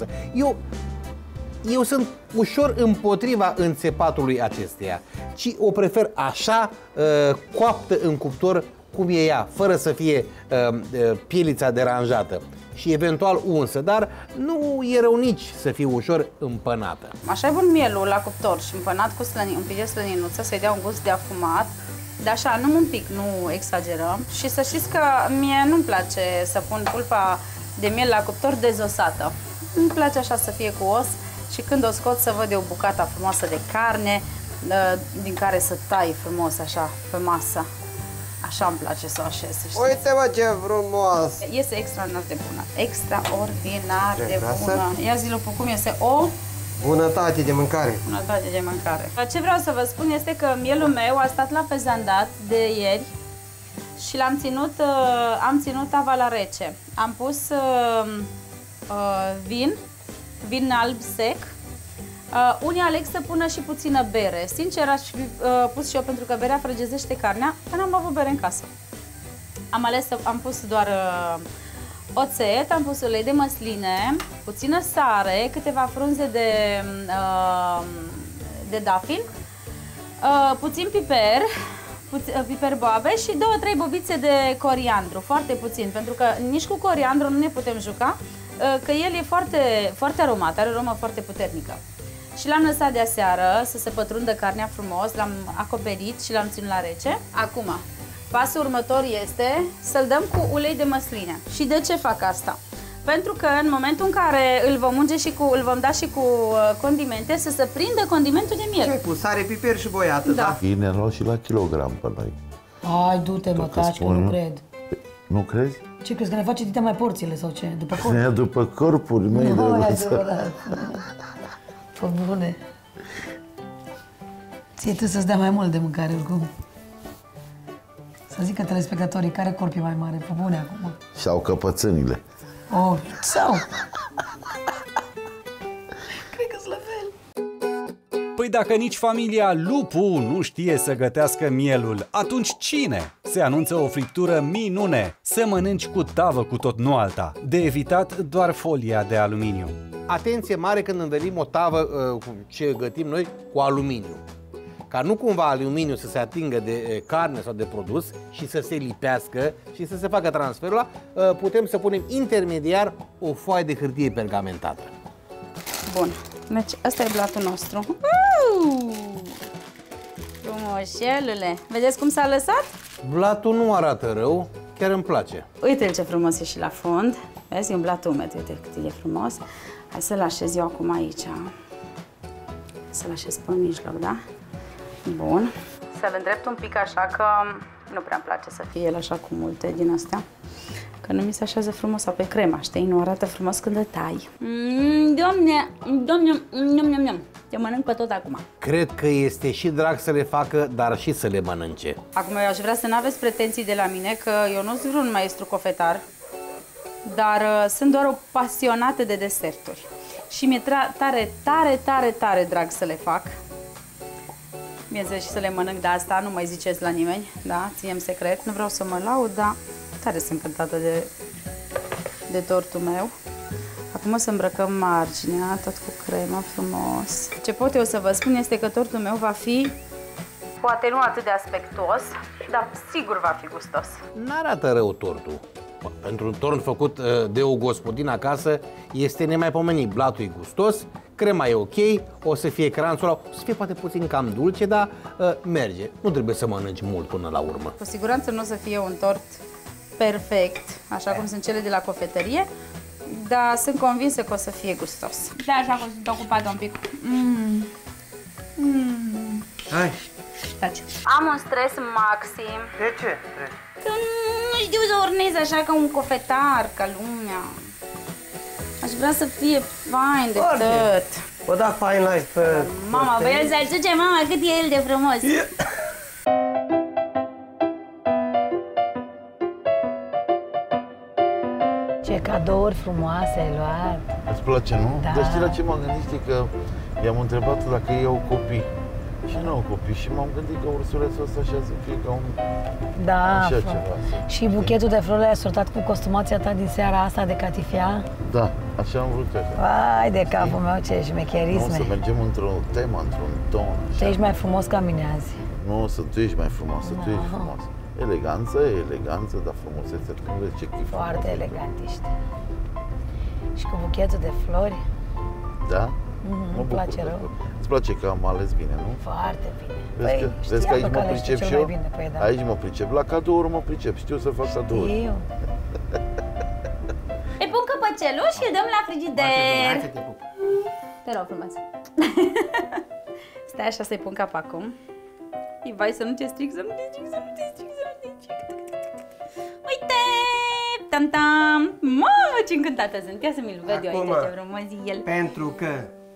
Eu sunt ușor împotriva înțepatului acesteia, ci o prefer așa, coaptă în cuptor cum e ea, fără să fie pielița deranjată și eventual unsă, dar nu e rău nici să fie ușor împănată. Așa e bun mielul la cuptor și împănat cu un pic de slăninuță, să-i dea un gust de afumat, dar așa, nu un pic, nu exagerăm. Și să știți că mie nu-mi place să pun pulpa de miel la cuptor dezosată. Îmi place așa să fie cu os și când o scot să văd eu bucata frumoasă de carne din care să tai frumos așa pe masă. Așa îmi place să o așez. Uite-mă ce frumos! Iese extraordinar de bună. Extraordinar de bună. Ia zi, Lupu, cum iese? O Bunătate de mâncare. Bunătate de mâncare. Ce vreau să vă spun este că mielul meu a stat la fezandat de ieri și am ținut tava la rece. Am pus vin alb sec. Unii aleg să pună și puțină bere. Sincer, aș fi pus și eu pentru că berea frăgezește carnea, că n-am avut bere în casă. Am pus doar oțet, am pus ulei de măsline, puțină sare, câteva frunze de dafin, puțin piper, piper boabe și 2-3 bobițe de coriandru, foarte puțin, pentru că nici cu coriandru nu ne putem juca, că el e foarte, foarte aromat, are o aromă foarte puternică. Și l-am lăsat de aseară să se pătrundă carnea frumos, l-am acoperit și l-am ținut la rece. Acum, pasul următor este să-l dăm cu ulei de măsline. Și de ce fac asta? Pentru că în momentul în care îl vom unge și îl vom da și cu condimente, să se prindă condimentul de miel. Ce ai pus? Sare, piper și boiată, da? Ei ne luau și la kilogram pe noi. Hai, du-te, mă, taci, că nu cred. Nu crezi? Ce crezi, că ne face Dita mai porțile sau ce? După corp? Ne după corpuri, măi, drăguță. Pă bune. Ție tu să-ți dea mai mult de mâncare, oricum. Să zică telespectatorii care corp e mai mare, pe bune acum. Sau căpățânile. Oh, sau. Cred că-s la fel. Păi dacă nici familia Lupu nu știe să gătească mielul, atunci cine? Se anunță o friptură minune. Să mănânci cu tavă cu tot, nu alta. De evitat doar folia de aluminiu. Atenție mare când învelim o tavă ce gătim noi cu aluminiu. Ca nu cumva aluminiu să se atingă de carne sau de produs și să se lipească și să se facă transferul ăla, putem să punem intermediar o foaie de hârtie pergamentată. Bun, deci ăsta e blatul nostru. Frumoșelule! Vedeți cum s-a lăsat? Blatul nu arată rău, chiar îmi place. Uite-l ce frumos e și la fund. Vezi, e un blat umed, uite cât e frumos. Hai să-l așez eu acum aici. Să-l așez pe mijloc, da? Bun. Să-l îndrept un pic așa, că nu prea-mi place să fie el așa cu multe din astea. Că nu mi se așează frumos, sau pe crema, știi? Nu arată frumos când îl tai. Doamne, te mănânc pe tot acum. Cred că este și drag să le facă, dar și să le mănânce. Acum eu aș vrea să nu aveți pretenții de la mine, că eu nu sunt vreun maestru cofetar, dar sunt doar o pasionată de deserturi. Și mi-e tare drag să le fac. Bineînțeles și să le mănânc, de asta nu mai ziceți la nimeni, da? Ținem secret, nu vreau să mă laud, dar tare sunt încântată de tortul meu. Acum o să îmbrăcăm marginea, tot cu cremă frumos. Ce pot eu să vă spun este că tortul meu va fi, poate nu atât de aspectuos, dar sigur va fi gustos. N-arată rău tortul. Pentru un torn făcut de o gospodină acasă este nemaipomenit. Blatul e gustos, crema e ok, o să fie cranțul ăla, o să fie poate puțin cam dulce, dar merge. Nu trebuie să mănânci mult până la urmă. Cu siguranță nu o să fie un tort perfect, așa cum sunt cele de la cofetărie, dar sunt convinsă că o să fie gustos. Da, așa că sunt ocupată un pic. Hai. Taci. Am un stres maxim. De ce? Că nu știu să urnez așa ca un cofetar, ca lumea. Aș vrea să fie fain de tot. Bă, da, fain life. Mama, vă el să-l suce, mama, cât e el de frumos. Ce cadouri frumoase ai luat. Îți place, nu? Da. Dar știi la ce m-am gândit? Știi că i-am întrebat dacă ei au copii. Și nu au copii și m-am gândit că ursulețul ăsta așa să fie ca un... Da, așa ceva. Și buchetul de flori l-ai sortat cu costumația ta din seara asta de catifea? Da, așa am vrut așa. Vai de capul meu, ce șmecherisme. Nu, să mergem într-o temă, într-un ton. Tu ești mai frumos ca mine azi. Nu, să tu ești mai frumoasă, tu ești frumoasă. Eleganță, dar frumusețe. Tu vezi ce chif. Foarte elegant ești. Și cu buchetul de flori? Da? Nu-mi place rău. Îți place că am ales bine, nu? Foarte bine. Vezi că aici mă pricep și eu? Păi, da. Aici mă pricep. La cadouri mă pricep. Știu să fac cadouri. Știu. Îi pun căpăcelul și îl dăm la frigider. Te rog frumos. Stai așa să-i pun capacul. Vai, să nu te stric, să nu te stric. Uite! Tam-tam! Mamă, ce încântată sunt! Ia să mi-l văd eu aici, ce frumos e el. Pentru că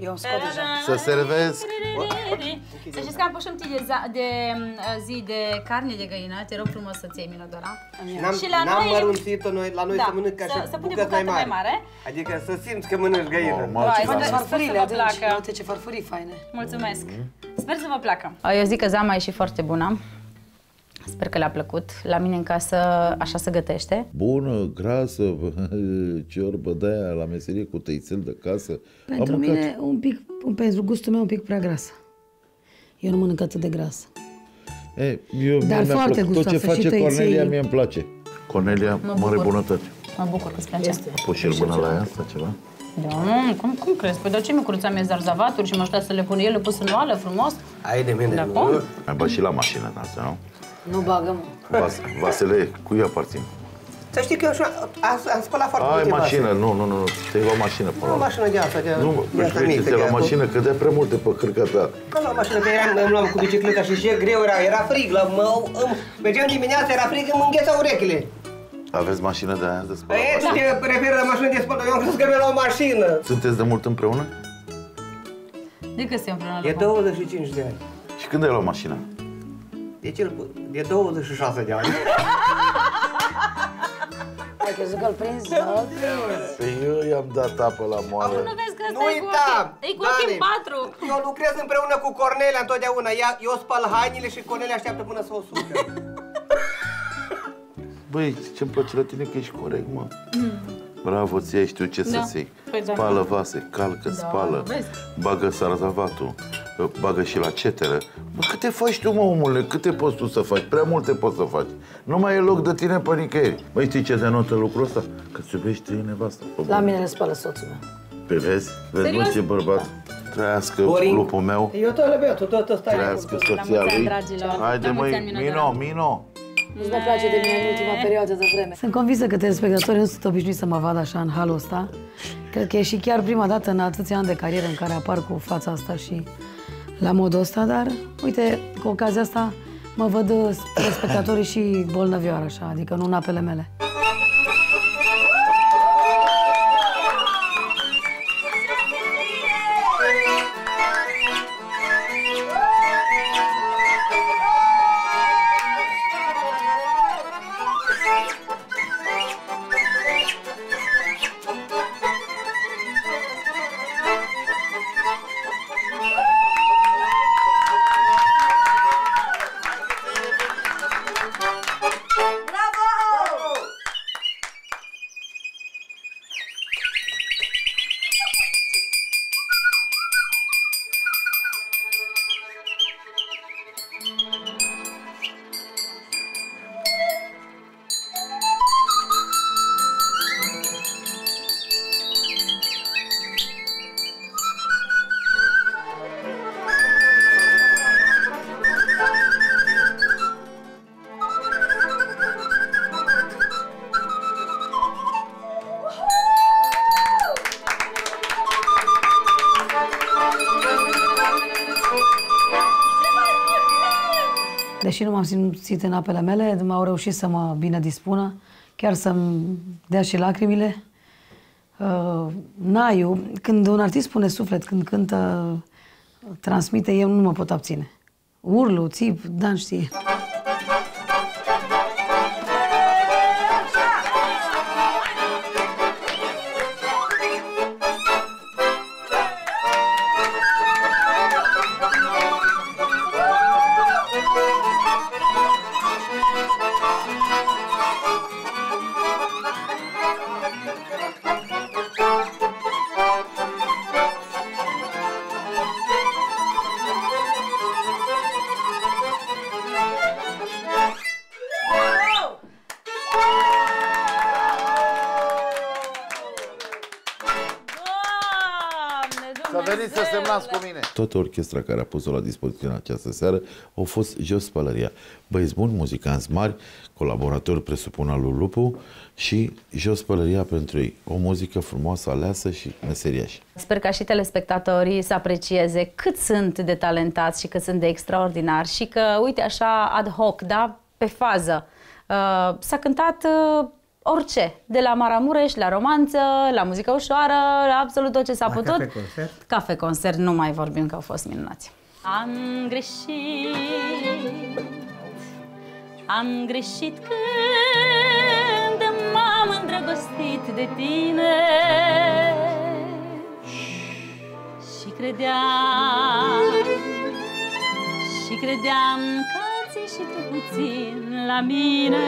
Eu îmi scot deja. Să servezi. Să știți că am pus un pic de zi de carne de găină. Te rog frumos să-ți iei, Milodora. Și la N-am noi... mărunțit-o la noi să mănânc ca și bucăți mai mari. Adică să simți că mănânci găină. Farfurile adânci, uite ce farfurii faine. Mulțumesc. Sper să vă placă. Eu zic că zama a ieșit foarte bună. Sper că le-a plăcut. La mine în casă așa se gătește. Bună, grasă, ciorbă de-aia la meserie cu tăițel de casă. Pentru mine, pentru gustul meu, un pic prea grasă. Eu nu mănânc atât de grasă. Dar foarte gustoasă. Tot ce face Cornelia mie îmi place. Cornelia, mare bunătate. Mă bucur că-ți place. Poți și el până la ea asta ceva? Da, cum crezi? Păi de ce micuruța mea zarzavaturi și mă aștept să le pun el, le pus în oală, frumos? Ai de mine. Ai băgat și la mașină asta, nu? Nu bagă, mă. Vasele, cui aparțin? Să știi că eu am spălat foarte multe vase. Ai mașină, nu, te-ai luat mașină până la urmă. Nu, mașină de asta, Nu, te-ai luat mașină, că dea prea multe pe cârca ta. Am luat mașină, că îmi luam cu bicicleta și ce greu era frig. Mergeam dimineața, era frig, îmi înghețau urechile. Aveți mașină de aia de spălat? Tu te referi la mașină de spălat, eu am crezut că mi-a luat mașină. Sunteți de mult împreună? De cât suntem împreună? De 25 de ani. Și când ai luat mașina? De 26 de ani. Ai crezut că-l prins? Păi eu i-am dat apă la moară. Nu vezi că Nu uita! e cu ochii în patru. Eu lucrez împreună cu Cornelia întotdeauna. Eu spăl hainele și Cornelia așteaptă până să o sucă. Băi, ce-mi place la tine că ești corect, mă. Bravo, ție, știu ce să-ți iei. Spală vase, calcă, spală, bagă sarzavatul, bagă și la ceteră. Bă, câte faci tu, mă, omule? Câte poți tu să faci? Prea multe poți să faci. Nu mai e loc de tine pe nicăieri. Băi, știi ce denotă lucrul ăsta? Că-ți iubești nevasta. La mine le spală soțul meu. Pe vezi? Vezi, mă, ce bărbat? Trăiască lupul meu. Eu tot le beau, tot stai. Trăiască soția lui. Haide, măi, Mino. Nu-ți mai place de mine în ultima perioadă de vreme. Sunt convinsă că telespectatorii nu sunt obișnuiți să mă vadă așa în halul ăsta. Cred că e și chiar prima dată în atâția ani de carieră în care apar cu fața asta și la modul ăsta, dar uite, cu ocazia asta mă văd telespectatorii și bolnăvioară așa, adică nu în apele mele. Deși nu m-am simțit în apele mele, m-au reușit să mă bine dispună, chiar să-mi dea și lacrimile. Naiu, când un artist pune suflet, când cântă, transmite, eu nu mă pot abține. Urlu, țip, Dan știe. Veniți să semnați cu mine! Toată orchestra care a pus-o la dispoziție în această seară au fost Jos Pălăria. Băieți buni, muzicanți mari, colaboratori presupun al lui Lupu și Jos Pălăria pentru ei. O muzică frumoasă, aleasă și meseriașă. Sper ca și telespectatorii să aprecieze cât sunt de talentați și cât sunt de extraordinari și că, uite așa, ad hoc, da, pe fază. S-a cântat orice. De la Maramureș, la romanță, la muzică ușoară, la absolut tot ce s-a putut. Cafe-concert? Cafe-concert, nu mai vorbim că au fost minunați. Am greșit când m-am îndrăgostit de tine și credeam că ți-i și tu puțin la mine.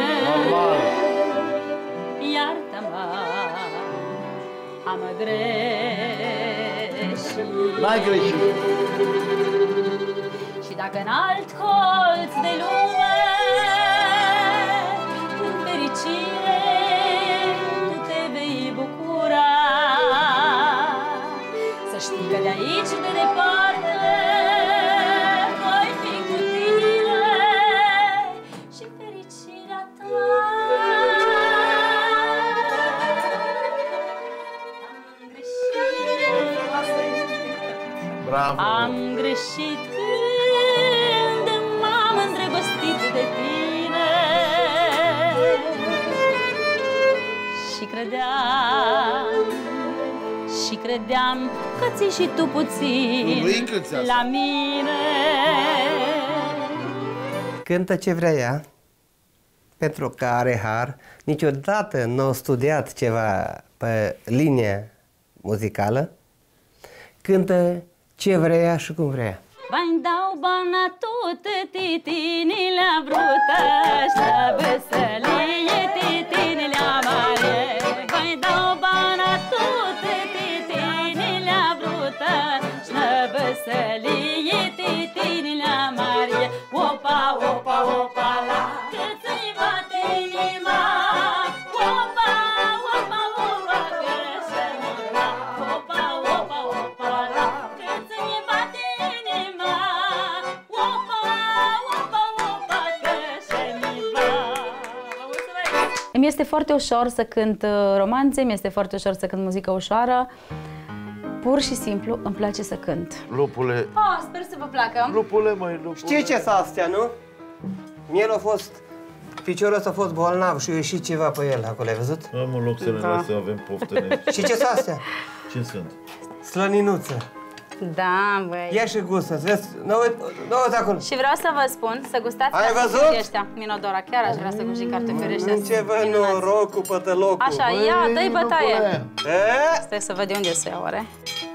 Iartă-mă, am greșit. N-ai greșit. Și dacă în alt colț de lume, în fericire, tu te vei bucura, să știi că de aici, de departe, voi fi cu tine și fericirea ta. Bravo! Am greșit când m-am îndrăgostit de tine și credeam că ți și tu puțin la mine. Cântă ce vrea ea, pentru că are har. Niciodată nu a studiat ceva pe linie muzicală. Cântă ce vrea ea și cum vrea ea. Vai dau bana toate titinile brută, să veselie titinile mare. Vai dau bana toate titinile brută, să veselie titinile mare. Opa, opa, opa la, că-ți-i bate inima. Opa, opa, opa, că-ți-i la. Opa, opa, opa la, că-ți-i bate inima. Opa, opa, opa, că-ți-i la. Îmi este foarte ușor să cânt romanțe, mi este foarte ușor să cânt muzică ușoară. Pur și simplu îmi place să cânt. Lupule... Sper să vă placă. Lupule, măi, lupule... Știi ce s-a astea, nu? El a fost... Piciorul ăsta a fost bolnav și a ieșit ceva pe el acolo, ai văzut? Am în loc să ne lasă, avem poftă. Și ce s-a astea? Ce sunt? Slăninuță. Da, băi. Ia și gustă, vezi? Nu uite acolo. Și vreau să vă spun, să gustați cartofii ăștia. Minodora, chiar aș vrea să gust și cartofii ăștia. Ce bă, noroc cu pătălocul. Așa, ia, dă-i bătaie. Stai să văd de unde se ia, oare.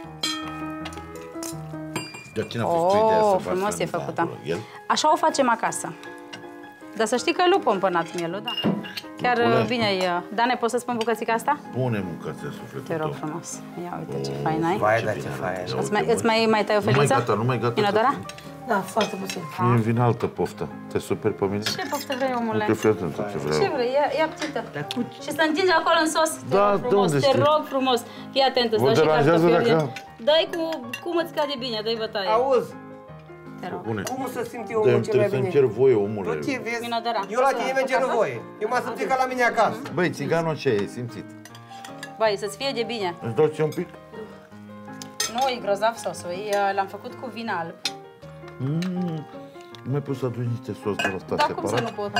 Dar cine a fost cu ideea să facă frumos e făcută. Așa o facem acasă. Dar să știi că îl pompănat mielul, da. Chiar bine e. Dane, poți să spun bucățica asta? Pune mâncați sufletul tău. Te rog frumos. Ia uite ce fain ai. Vai, da, ce fain. Îți mai tai o feliță? Nu mai gata. Minodora? Da, foarte puțin. Mie îmi vine altă poftă. Te superi pe mine? Ce poftă vrei, omule? Nu te fii atentă ce vreau. Ce vrei? Ia pțită. Și să întingi acolo în sos. Da, de unde te rog frumos. Fii atent, îți dau și cartofiuri. Dă-i cum îți cade bine, dă-i bătaie. Auzi. Te rog. Cum să simt eu omul cel mai bine? Trebuie să-mi cer voie, omule. Tu ce vezi? Minodora. Eu la tine merge în voie. Eu m-am simțit ca la mine acasă. Băi, țiganul ce ai simțit? Băi, să-ți fie de bine. Îți dau ție un pic? Nu, e grozav sosul. L-am făcut cu vin alb. Nu mai poți să aduci niște sos de ăsta Da, separat? cum să nu pot?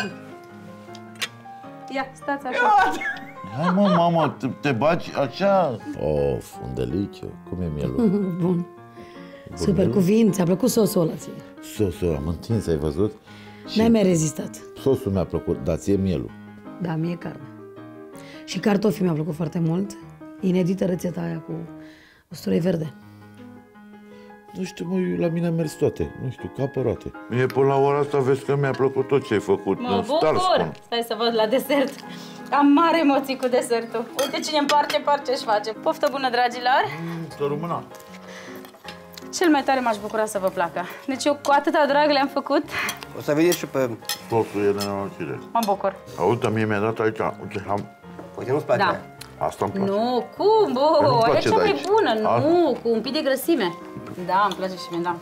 Ia, stați așa. Hai mă, mamă, te bagi așa? Of, un deliciu. Cum e mielul? Bun. Super, cu vin. Ți-a plăcut sosul ăla ție? Sosul am întins, ai văzut? N-ai mai rezistat. Sosul mi-a plăcut, dar ție mielul. Da, mie carne. Și cartofii mi-a plăcut foarte mult. Inedită rețeta aia cu usturoi verde. Nu știu, mă, la mine a mers toate. Nu știu, ca pe roate. Mie până la ora asta vezi că mi-a plăcut tot ce ai făcut. Mă bucur! Stai să văd la desert. Am mare emoții cu desertul. Uite cine împarte, ce-și face. Poftă bună, dragilor! Să rămână. Cel mai tare m-aș bucura să vă placă. Deci eu cu atâta drag le-am făcut. O să vedeți și pe... Sosul e de nenorocire. Mă bucur. Auzi, mie mi-a dat aici. Uite, Poate nu-ți place. Da. Asta îmi place. Nu, cum? Bă, e cea mai bună. Nu, cu un pic de grăsime. Da, îmi place și mie, da.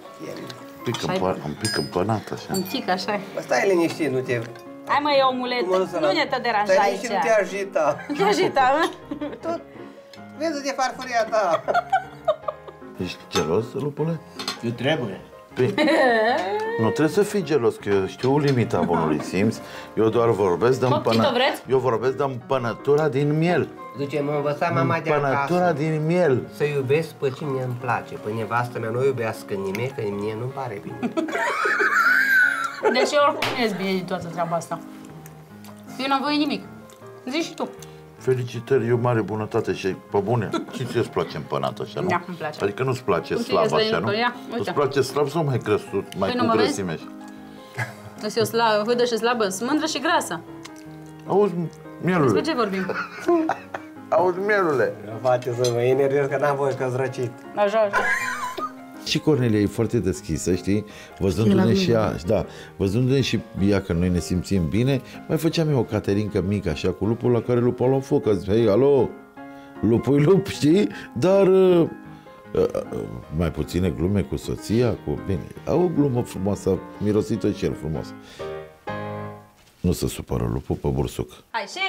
Un pic împănat, așa. Un pic, așa. Stai liniștit, nu te... Hai măi, omule, nu ne te deranja aici. Stai liniștit, nu te agita. Nu te agita, mă? Tot vezi de farfuria ta. Ești gelos, lupule? Eu trebuie. Nu trebuie să fii gelos, că eu știu limita bunului simț. Eu doar vorbesc de Eu vorbesc de împănătura din miel. Zice, m-a învățat mama de acasă. Împănătura din miel. Să iubesc pe cine îmi place. Pe nevastă mea nu iubească nimeni, că mie nu-mi pare bine. Deci eu oricum nu ies bine din toată treaba asta. Eu n-am voie nimic. Zici și tu. Felicitări, e o mare bunătate și pe bune. Și ție îți place împănat așa, nu? Da, îmi place. Adică nu-ți place slab așa, nu? Nu-ți place slab sau mai crăsut, mai cu grăsime? Îți eu hâdă și slabă, sunt mândră și grasă. Auzi, mielule. Despre ce vorbim? Auzi, mielule. Face să mă enervez că n-am voie că-s răcit. Așa. Și Cornelia e foarte deschisă, știi? Văzându-ne și ea, da, văzându-ne și ea că noi ne simțim bine, mai făceam eu o caterincă mică așa cu lupul, la care lupul a luat foc, a zis, hei, alo, lupul lup, știi? Dar mai puține glume cu soția, cu... Bine, au o glumă frumoasă, mirosită și el frumos. Nu se supără lupul pe bursuc. Hai și...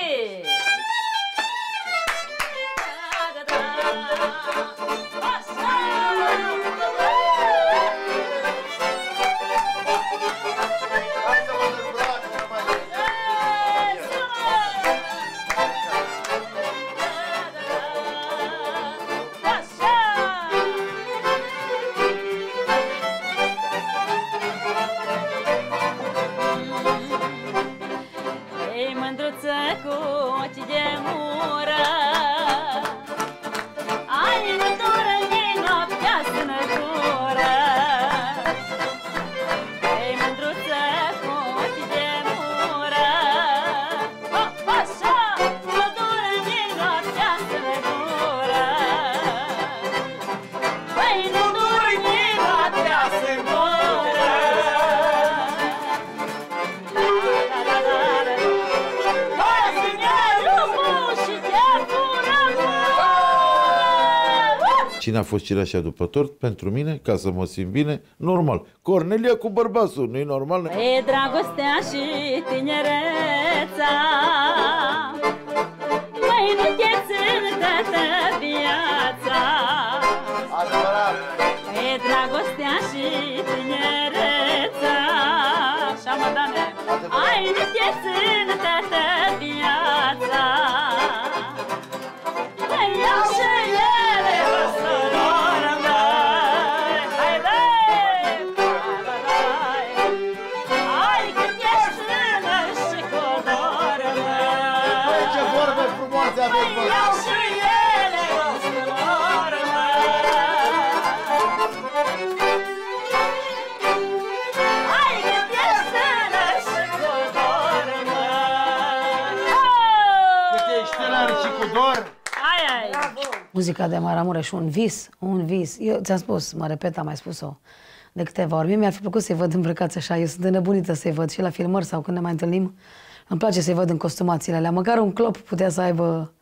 Cine a fost cireașa după tort? Pentru mine, ca să mă simt bine, normal. Cornelia cu bărbasul, nu-i normal? E dragostea și tinereța, mai nu te țin toată viața. Adevărat! E dragostea și tinereța, așa mă, Doamne, ai nu te țin toată viața. Mai iau și ele, sorora mea, haide! Ai cât ești tânăr și cu dorul meu. Băi, ce vorbe frumoase aveți, bă! Mai iau și ele, sorora mea. Ai cât ești tânăr și cu dorul meu. Cât ești tânăr și cu dor? Muzica de Maramureș, un vis. Eu ți-am spus, mă repet, am mai spus-o de câteva ori. Mie mi-ar fi plăcut să-i văd îmbrăcați așa, eu sunt înnebunită să-i văd și la filmări sau când ne mai întâlnim. Îmi place să-i văd în costumațiile alea. Măcar un clop putea să aibă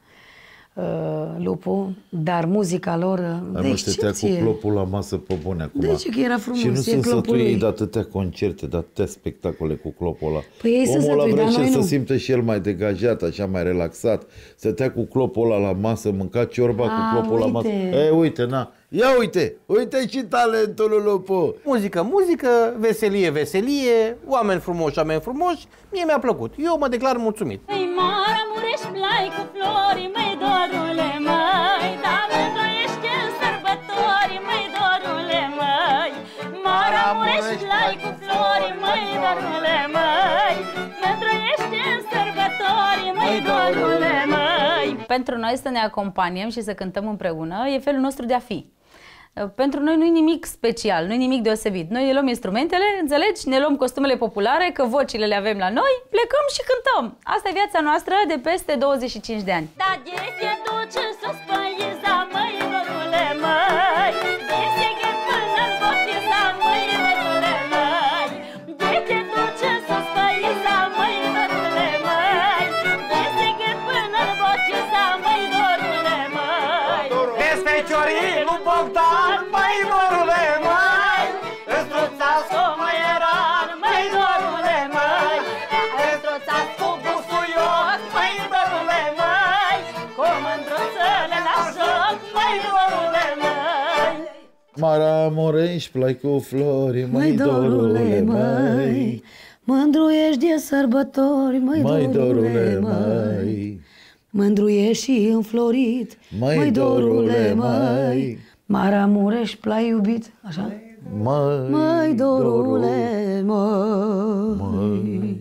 lupul, dar muzica lor de excepție. Cu clopul la masă pe bune acum. Deci că era frumos. Și nu sunt sătul ei de atâtea concerte, de atâtea spectacole cu clopul ăla. Păi ei omul ăla vrea și să nu. simtă și el mai degajat, așa mai relaxat. Stătea cu clopul ăla la masă, mânca ciorba cu clopul la masă. Uite, na. Ia uite și talentul lui Lupu. Muzică, veselie, oameni frumoși. Mie mi-a plăcut. Eu mă declar mulțumit. Ei, Maramureș, plai cu flori, măi, dorule, măi, da, mândruiește în sărbători, măi, dorule, măi. Maramureș, plai cu flori, măi, dorule, măi, mândruiește în sărbători, măi, dorule, măi. Pentru noi să ne acompaniem și să cântăm împreună e felul nostru de a fi. Pentru noi nu e nimic special, nu e nimic deosebit. Noi ne luăm instrumentele, înțelegi? Ne luăm costumele populare, că vocile le avem la noi, plecăm și cântăm. Asta e viața noastră de peste 25 de ani. Da, de te duce sus pe Iza, măi, dorule, măi, de se ghet până în Bochiza, măi, dorule, măi, de te duce sus pe Iza, măi, dorule, măi, de se ghet până în Bochiza, măi, dorule, măi. Vezi feciorilul Bogdan, măi, dorule, măi, îstruțați cu măieran, măi, dorule, măi, îstruțați cu busuioc, măi, dorule, măi, cu mândruțele la joc, măi, dorule, măi. Maramureș, plai cu flori, măi dorule, măi. Mândruiești de sărbători, măi dorule, măi. Mândruiești și înflorit, măi dorule, măi. Maramureș, plai iubit, așa? Măi dorule, măi.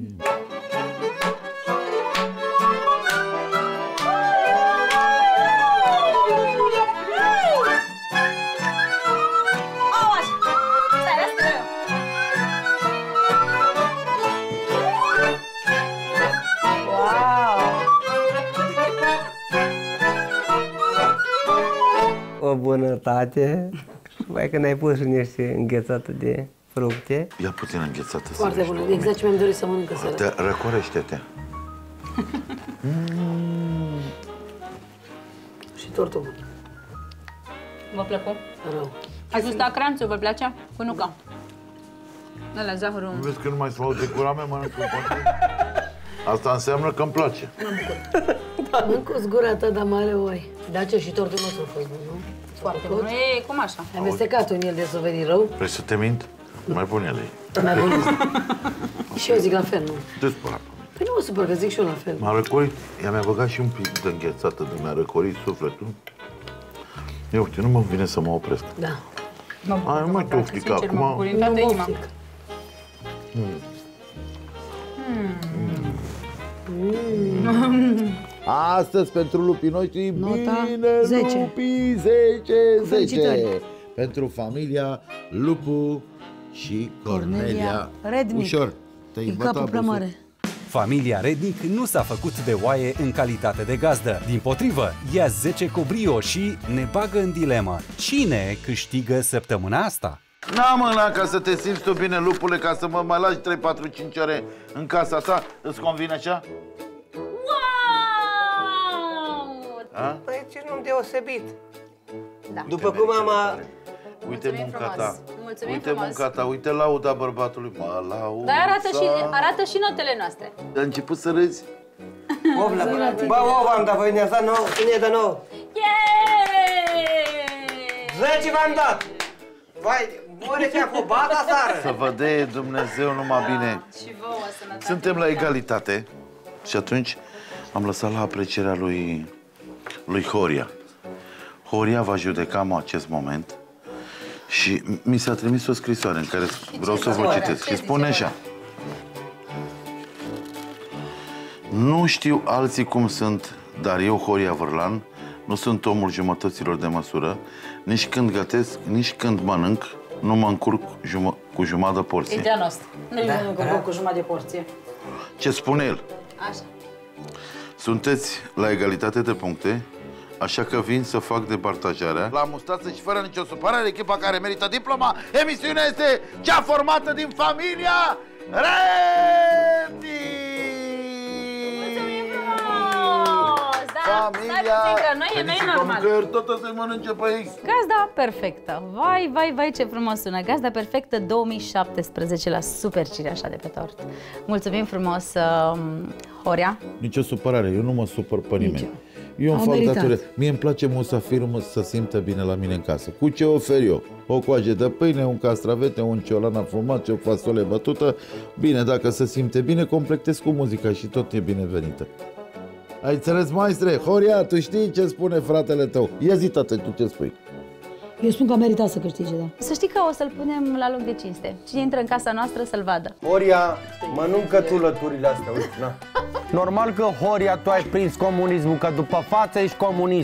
O bunătate. Vai că n-ai pus și niște înghețată de fructe. Ia puțin înghețată. Foarte bună, exact ce mi-am dorit să mănânc seara. Răcorește-te. Și tortul bun. Vă plăcut? Rău. Ați gustat cranțul, vă place? Cu nuca. Ăla, zahărul. Vezi că nu mai se aude curame, mănânc în continuu. Asta înseamnă că îmi place. Mânc-o-ți gura ta, dar mare oi. Dacia și tortul nostru a fost bun, nu? Foarte bun. E cum așa? Ai amestecat în el de să veni rău. Vrei să te mint? Mai bun ele. Mai bun. Și eu zic la fel, nu? Te spăra. Păi nu mă supăr, că zic și eu la fel. M-a răcorit, ea mi-a băgat și un pic de înghețată, de mi-a răcorit sufletul. Eu, uite, nu mă vine să mă opresc. Da. Ai, nu mai te oftica acum. Nu mă oftic. Astăzi, pentru lupii noștri, nota bine 10. Lupii, 10. Pentru familia Lupu și Cornelia Rednic. Ușor. E capul prea mare. Familia Rednic nu s-a făcut de oaie în calitate de gazdă. Dimpotrivă, ia 10 cu brio și ne bagă în dilemă. Cine câștigă săptămâna asta? Na, mă, ca să te simți tu bine, lupule, ca să mă mai lași 3, 4, 5 ore în casa ta. Îți convine așa? Wow! Păi, ce nu deosebit. Da. După cum am... Uite munca ta. Mulțumim uite frumos. munca ta, uite lauda bărbatului. Mă, lauda. Dar arată și notele noastre. A început să râzi? Bă, v-am dat, voi ne-ați dat nouă, cine e de nou? 10 v-am dat! Vai, more ce-a cu bata sară! Să vă dea Dumnezeu numai bine. Și vouă, sănătate. Suntem la egalitate și atunci am lăsat la aprecierea lui Horia. Horia va judeca în acest moment și mi s-a trimis o scrisoare în care vreau să vă citesc. Și spune așa: nu știu alții cum sunt, dar eu, Horia Vârlan, nu sunt omul jumătăților de măsură. Nici când gătesc, nici când mănânc, nu mă încurc cu jumătate de porție. E de-a noastră. Nu-i mănânc cu jumătate de porție. Ce spune el? Așa. Sunteți la egalitate de puncte, așa că vin să fac departajarea. La mustață și fără nicio supărare, echipa care merită diploma. Emisiunea este cea formată din familia Rednic! Familia! Nu e normal. Că toată se mănânce pe X. Gazda perfectă. Vai, vai, vai, ce frumos sună. Gazda perfectă 2017 la Super Cireașa de pe tort. Mulțumim frumos, Horia. Nici o supărare, eu nu mă supăr pe nimeni. Eu îmi fac datorie. Mie îmi place musafirul să simtă bine la mine în casă. Cu ce ofer eu? O coajă de pâine, un castravete, un ciolan afumat, o fasole bătută. Bine, dacă se simte bine, completez cu muzica și tot e binevenită. Ai înțeles, maestre? Horia, tu știi ce spune fratele tău? Ia zi, tată, tu ce spui? Eu spun că a meritat să câștige, da. Să știi că o să-l punem la loc de cinste. Cine intră în casa noastră să-l vadă. Horia, mănâncă tu lăturile astea, uite, na. Normal că, Horia, tu ai prins comunismul, că după față ești comunist.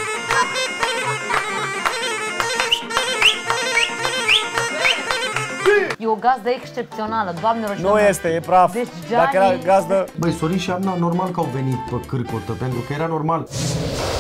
E o gazdă excepțională, doamnelor și Nu este, e praf. Deci, Dacă era gazdă... Băi, Sorin și Ana, normal că au venit pe cârcotă, pentru că era normal.